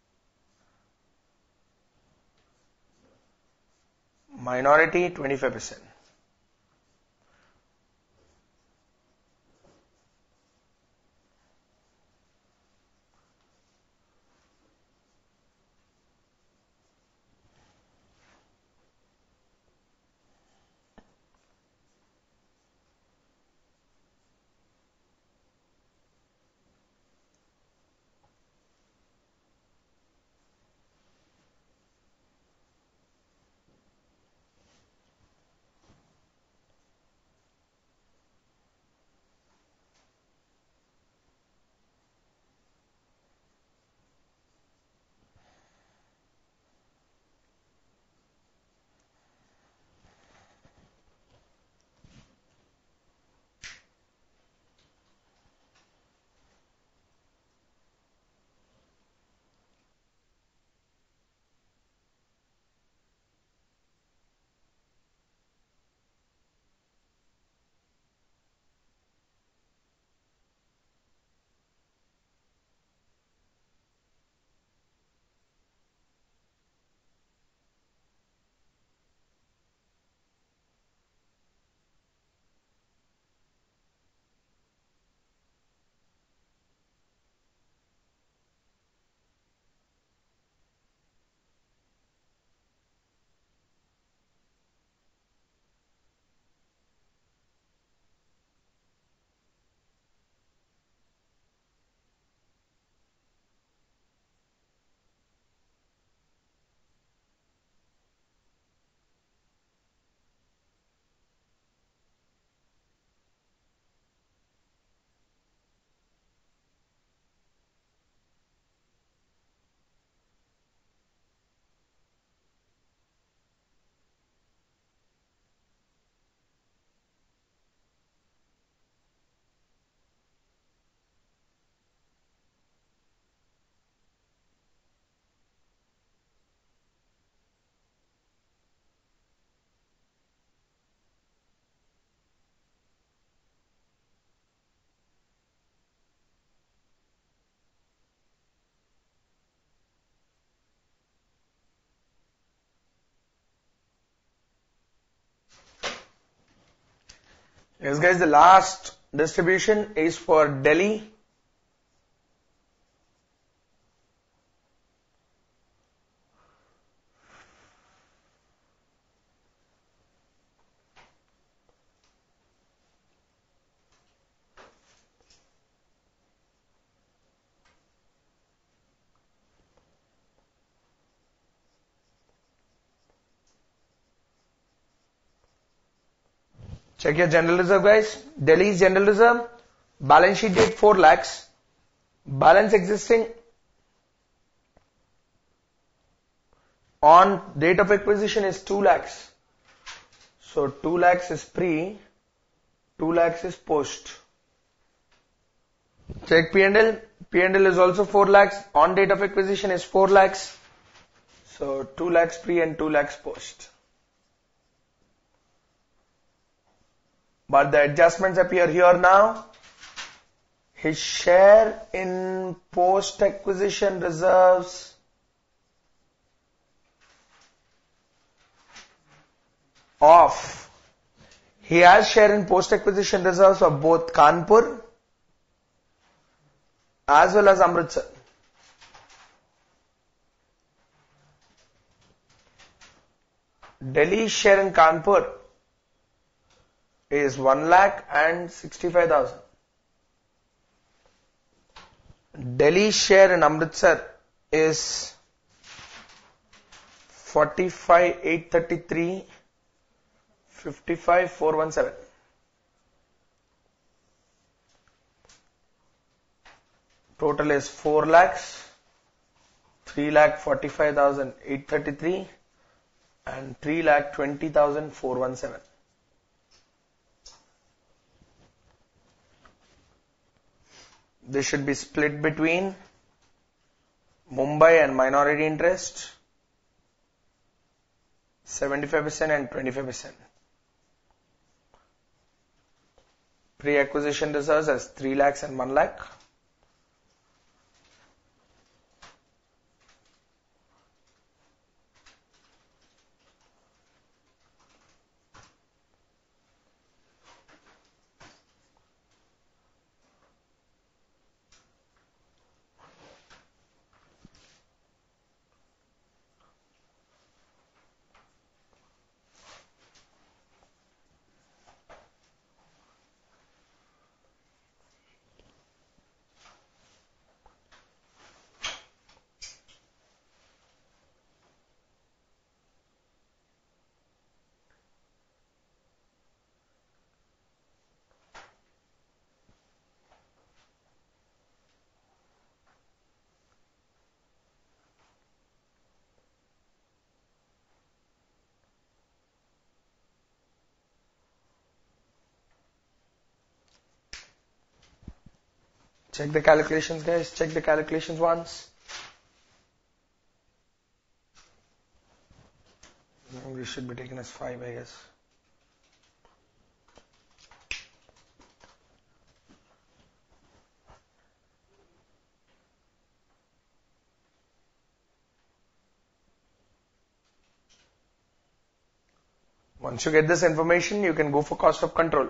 Minority twenty-five percent. Yes guys, the last distribution is for Delhi. Check your general reserve guys. Delhi's general reserve, balance sheet date four lakhs, balance existing on date of acquisition is two lakhs. So two lakhs is pre, two lakhs is post. Check P and L. P and L is also four lakhs. On date of acquisition is four lakhs. So two lakhs pre and two lakhs post. But the adjustments appear here now. His share in post acquisition reserves of, he has share in post acquisition reserves of both Kanpur as well as Amritsar. Delhi's share in Kanpur is one lakh and sixty-five thousand. Delhi's share in Amritsar is forty-five eight thirty-three, fifty-five four one seven. Total is four lakhs, three lakh forty-five thousand eight thirty-three and three lakh twenty thousand four one seven. This should be split between Mumbai and minority interest, seventy-five percent and twenty-five percent. Pre-acquisition reserves as three lakhs and one lakh. Check the calculations guys, check the calculations once. This should be taken as five I guess. Once you get this information, you can go for cost of control.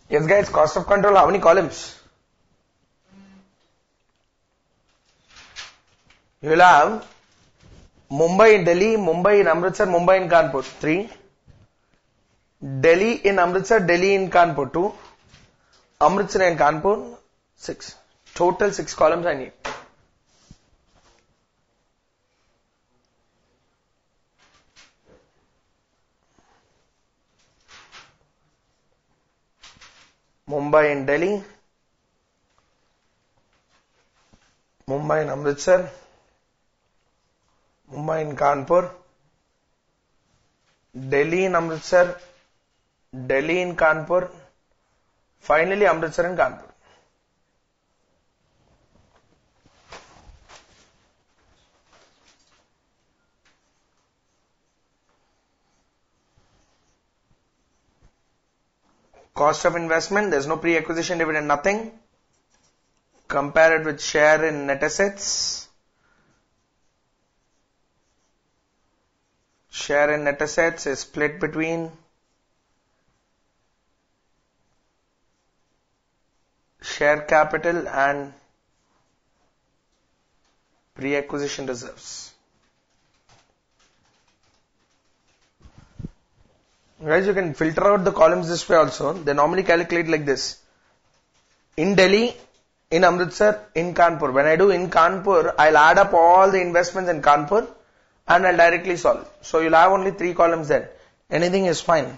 Yes guys, cost of control, how many columns? You will have Mumbai in Delhi, Mumbai in Amritsar, Mumbai in Kanpur, three. Delhi in Amritsar, Delhi in Kanpur, two. Amritsar and Kanpur, six. Total six columns I need. Mumbai and Delhi, Mumbai and Amritsar, Mumbai and Kanpur, Delhi in Amritsar, Delhi in Kanpur, finally Amritsar and Kanpur. Cost of investment, there's no pre-acquisition dividend, nothing. Compare it with share in net assets. Share in net assets is split between share capital and pre-acquisition reserves. Guys, you can filter out the columns this way also. They normally calculate like this. In Delhi, in Amritsar, in Kanpur. When I do in Kanpur, I'll add up all the investments in Kanpur and I'll directly solve. So you'll have only three columns there. Anything is fine.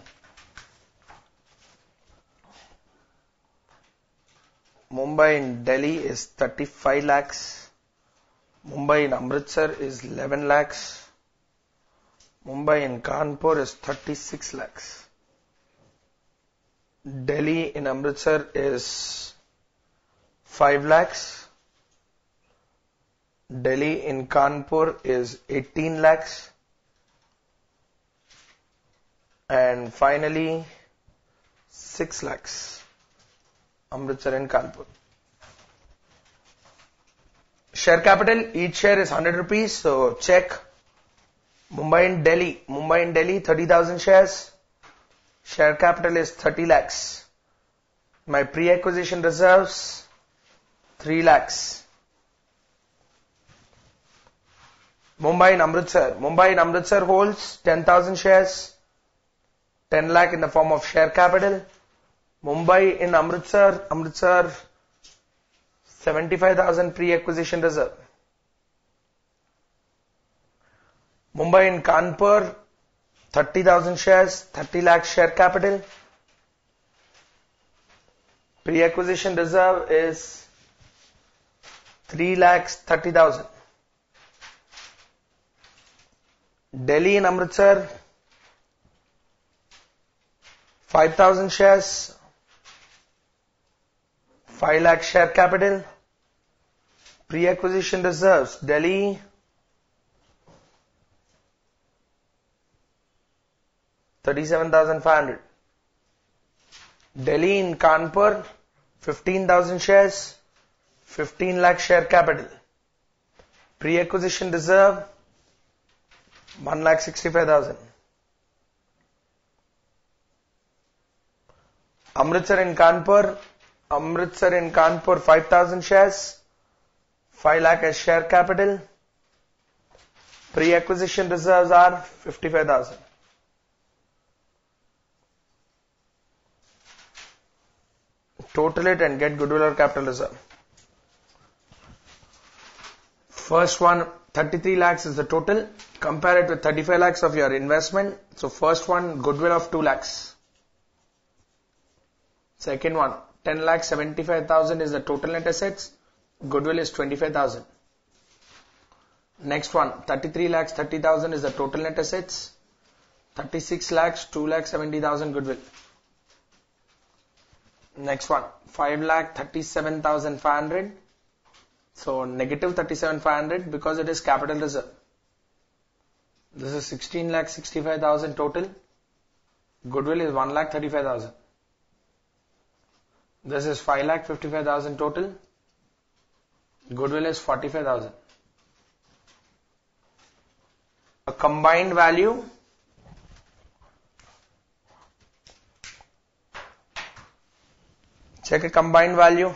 Mumbai in Delhi is thirty-five lakhs. Mumbai in Amritsar is eleven lakhs. Mumbai in Kanpur is thirty-six lakhs. Delhi in Amritsar is five lakhs. Delhi in Kanpur is eighteen lakhs. And finally six lakhs. Amritsar and Kanpur. Share capital, each share is one hundred rupees, so check. Mumbai and Delhi, Mumbai and Delhi, thirty thousand shares. Share capital is thirty lakhs. My pre-acquisition reserves, three lakhs. Mumbai and Amritsar, Mumbai and Amritsar holds ten thousand shares. ten lakh in the form of share capital. Mumbai in Amritsar, Amritsar, seventy-five thousand pre-acquisition reserve. Mumbai in Kanpur, thirty thousand shares, thirty lakh share capital. Pre-acquisition reserve is three lakhs thirty thousand. Delhi in Amritsar, five thousand shares, five lakh share capital. Pre-acquisition reserves, Delhi, thirty-seven thousand five hundred. Delhi in Kanpur, fifteen thousand shares, fifteen lakh share capital. Pre-acquisition reserve, one lakh sixty-five thousand. Amritsar in Kanpur, Amritsar in Kanpur, five thousand shares, five lakh as share capital. Pre-acquisition reserves are fifty-five thousand. Total it and get goodwill or capital reserve. First one, thirty-three lakhs is the total. Compare it with thirty-five lakhs of your investment. So first one, goodwill of two lakhs. Second one, ten lakh seventy-five thousand is the total net assets. Goodwill is twenty-five thousand. Next one, thirty-three lakhs thirty thousand is the total net assets. thirty-six lakhs, two lakh seventy thousand goodwill. Next one, five lakh thirty-seven thousand five hundred. So negative thirty-seven thousand five hundred because it is capital reserve. This is sixteen lakh sixty-five thousand total. Goodwill is one lakh thirty-five thousand. This is five lakh fifty-five thousand total. Goodwill is forty-five thousand. A combined value Check a combined value.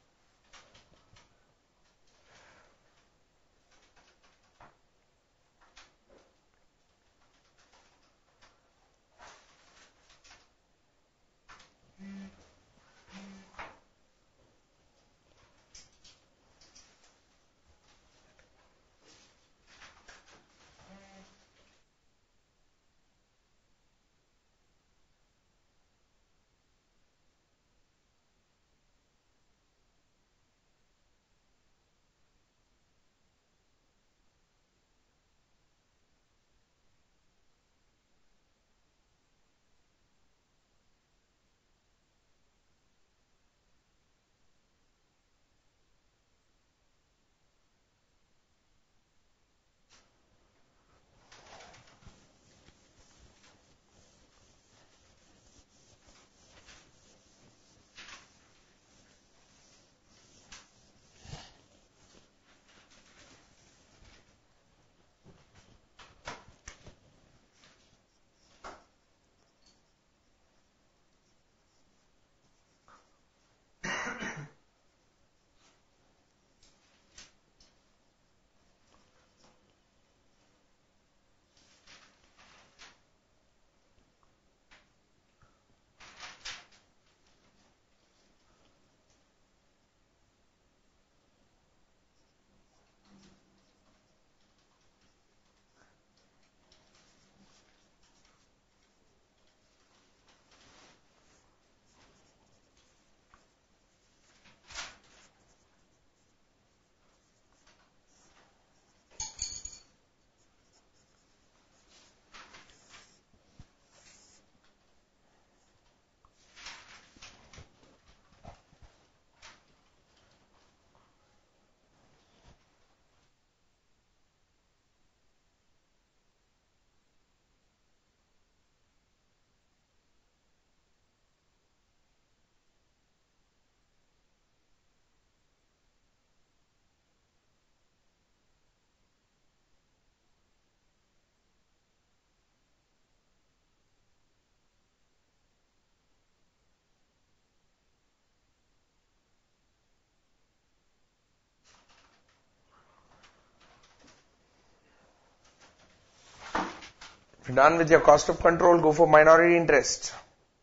If you're done with your cost of control, go for minority interest.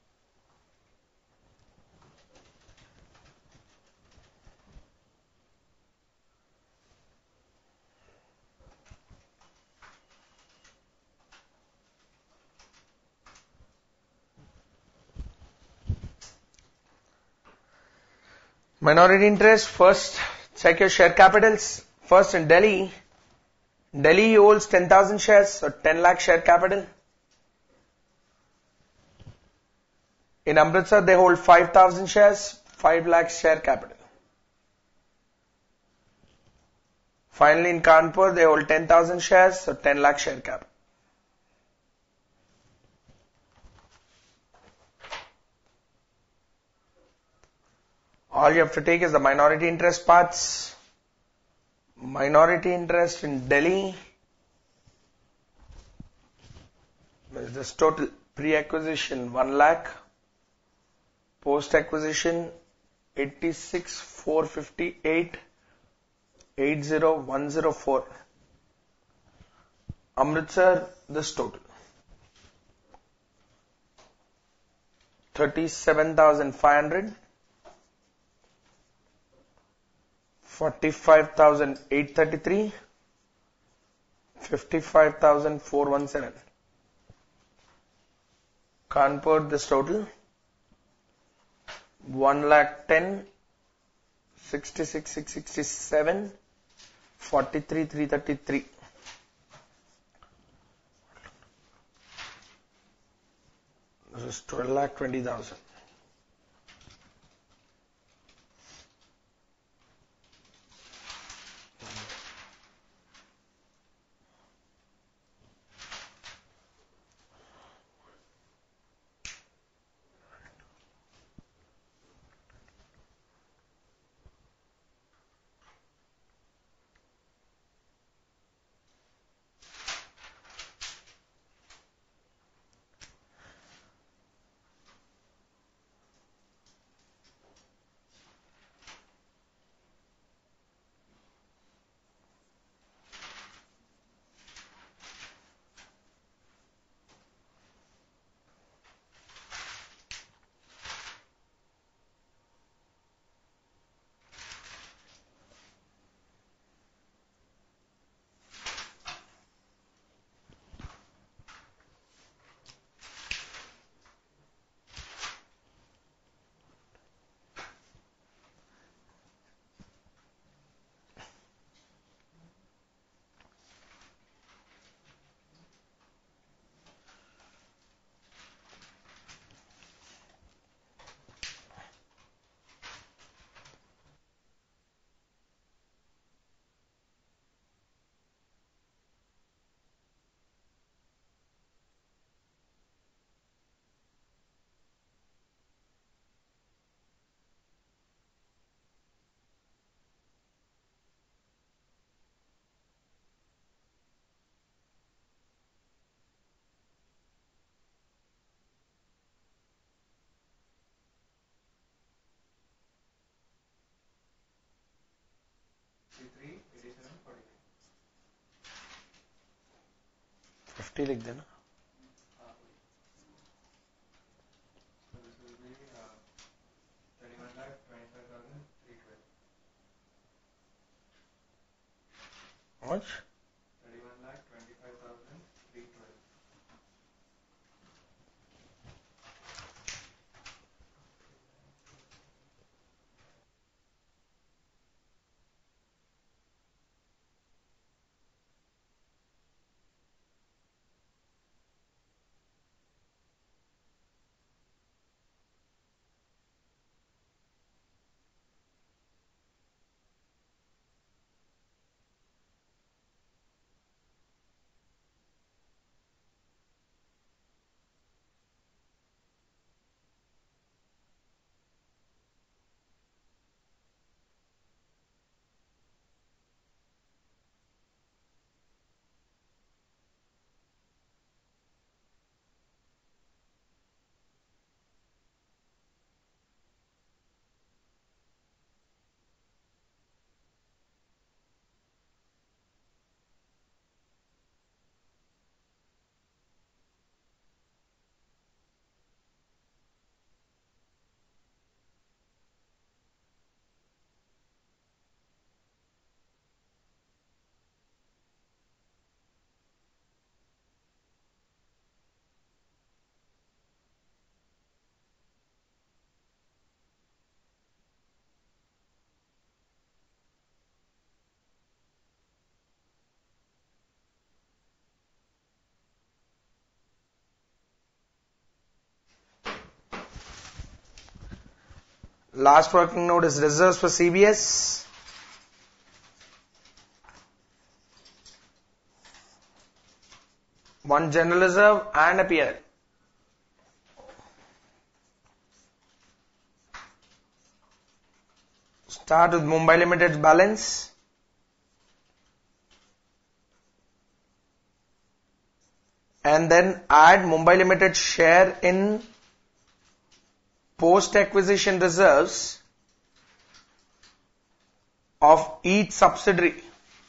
Minority interest, first check your share capitals. First in Delhi, Delhi holds ten thousand shares, so ten lakh share capital. In Amritsar, they hold five thousand shares, five lakh share capital. Finally, in Kanpur, they hold ten thousand shares, so ten lakh share capital. All you have to take is the minority interest parts. Minority interest in Delhi. There's this total pre-acquisition one lakh. Post-acquisition eighty-six four fifty-eight eighty one oh four. Amritsar, this total thirty-seven thousand five hundred. forty-five thousand eight hundred thirty-three, fifty-five thousand four hundred seventeen. Kanpur, this total one lakh ten, sixty-six six sixty-seven, forty-three three thirty-three. This is twelve lakh twenty thousand. fifty लिख देना. How much? thirty-one lakh twenty-five thousand three hundred twelve. Last working note is reserves for C B S. One general reserve and a P L. Start with Mumbai Limited's balance. And then add Mumbai Limited's share in post-acquisition reserves of each subsidiary.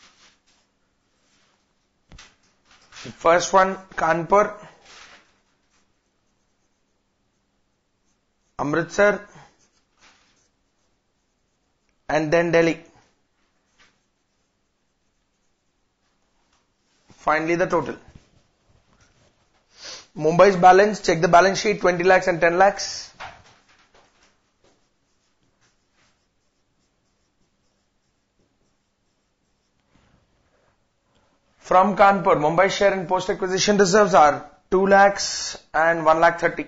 First one, Kanpur, Amritsar, and then Delhi. Finally, the total. Mumbai's balance, check the balance sheet, twenty lakhs and ten lakhs. From Kanpur, Mumbai's share in post-acquisition reserves are two lakhs and one lakh thirty.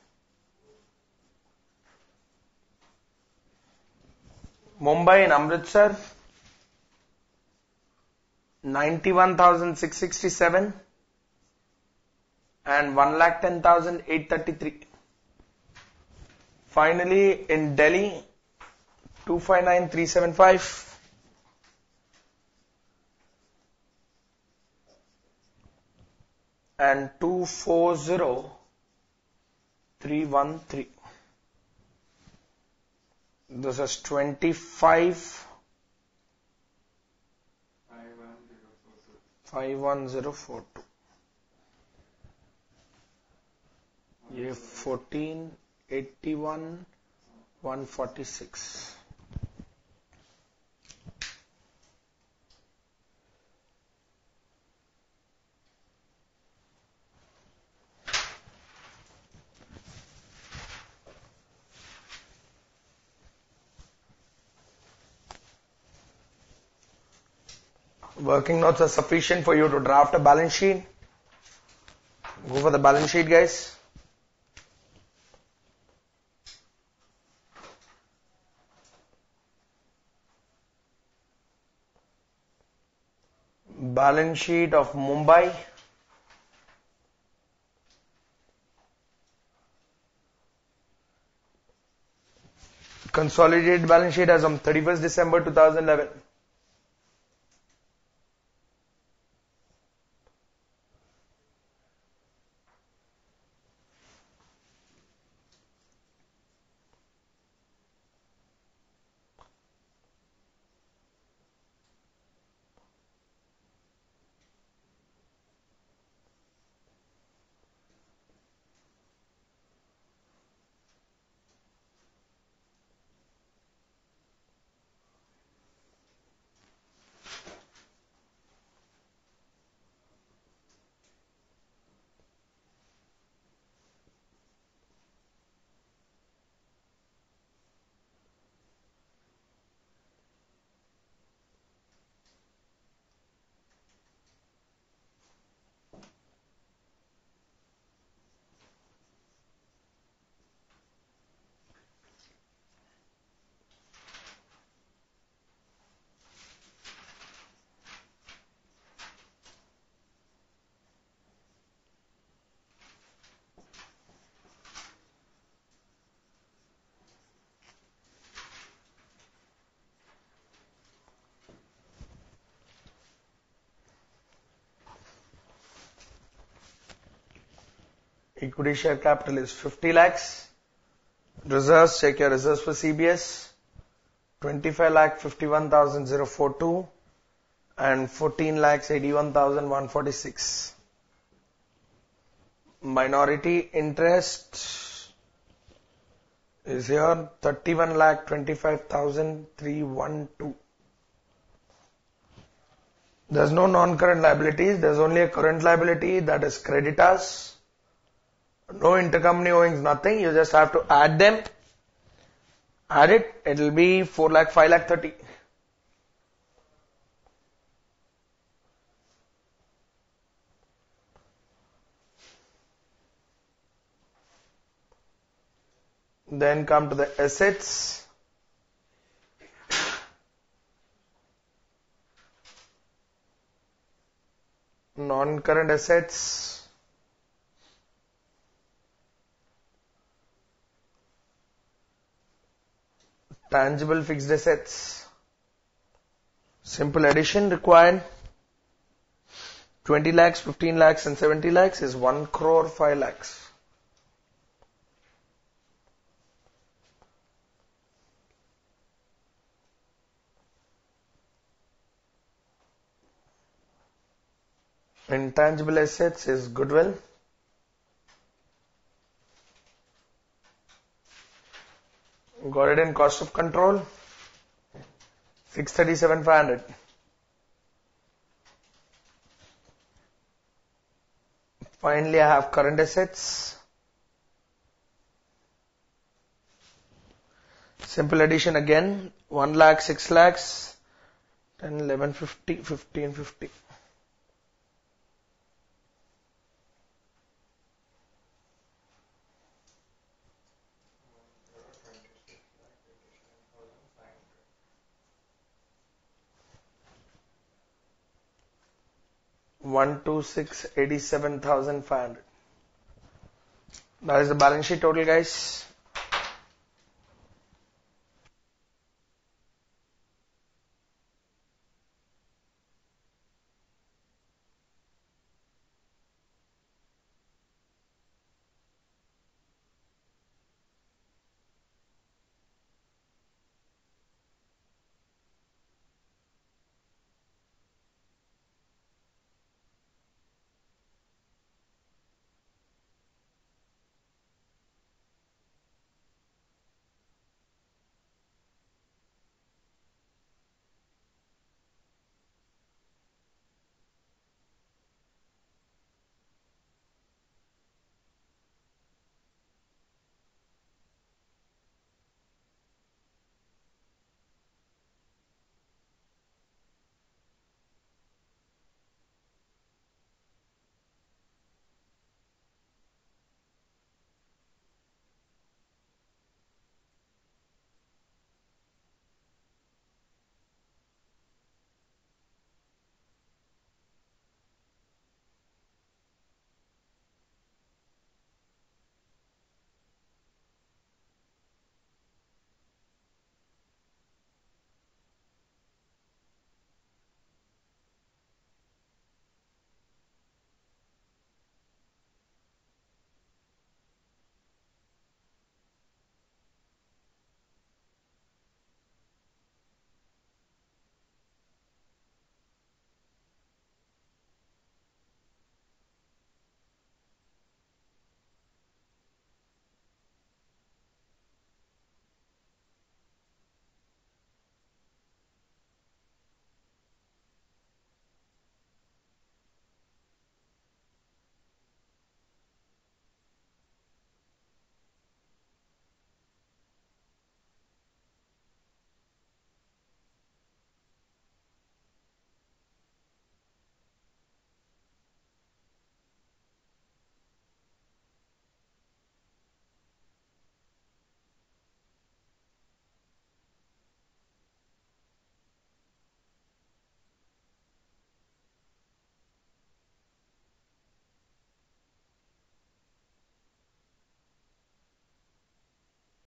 Mumbai and Amritsar, ninety-one thousand six hundred sixty-seven and one lakh ten thousand eight hundred thirty-three. Finally, in Delhi, two five nine three seven five. And two four zero three one three. This is twenty-five five one zero four two. ये fourteen eighty-one one forty-six. Working notes are sufficient for you to draft a balance sheet. Go for the balance sheet, guys. Balance sheet of Mumbai. Consolidated balance sheet as on thirty-first December two thousand eleven. Equity share capital is fifty lakhs. Reserves, check your reserves for C B S. twenty-five lakh fifty-one thousand forty-two and fourteen lakhs eighty-one thousand one hundred forty-six. Minority interest is here thirty-one lakh twenty-five thousand three hundred twelve. There's no non-current liabilities. There's only a current liability, that is creditors. No intercompany owings, nothing. You just have to add them. Add it. It will be four lakh, five lakh thirty. Then come to the assets. Non-current assets. Tangible fixed assets. Simple addition required. twenty lakhs, fifteen lakhs and seventy lakhs is one crore five lakhs. Intangible assets is goodwill. Got it in cost of control. six thirty-seven five hundred. Finally, I have current assets. Simple addition again. one lakh, six lakhs, ten, eleven, fifty, fifteen, fifty. one two six eighty-seven thousand five hundred. That is the balance sheet total, guys.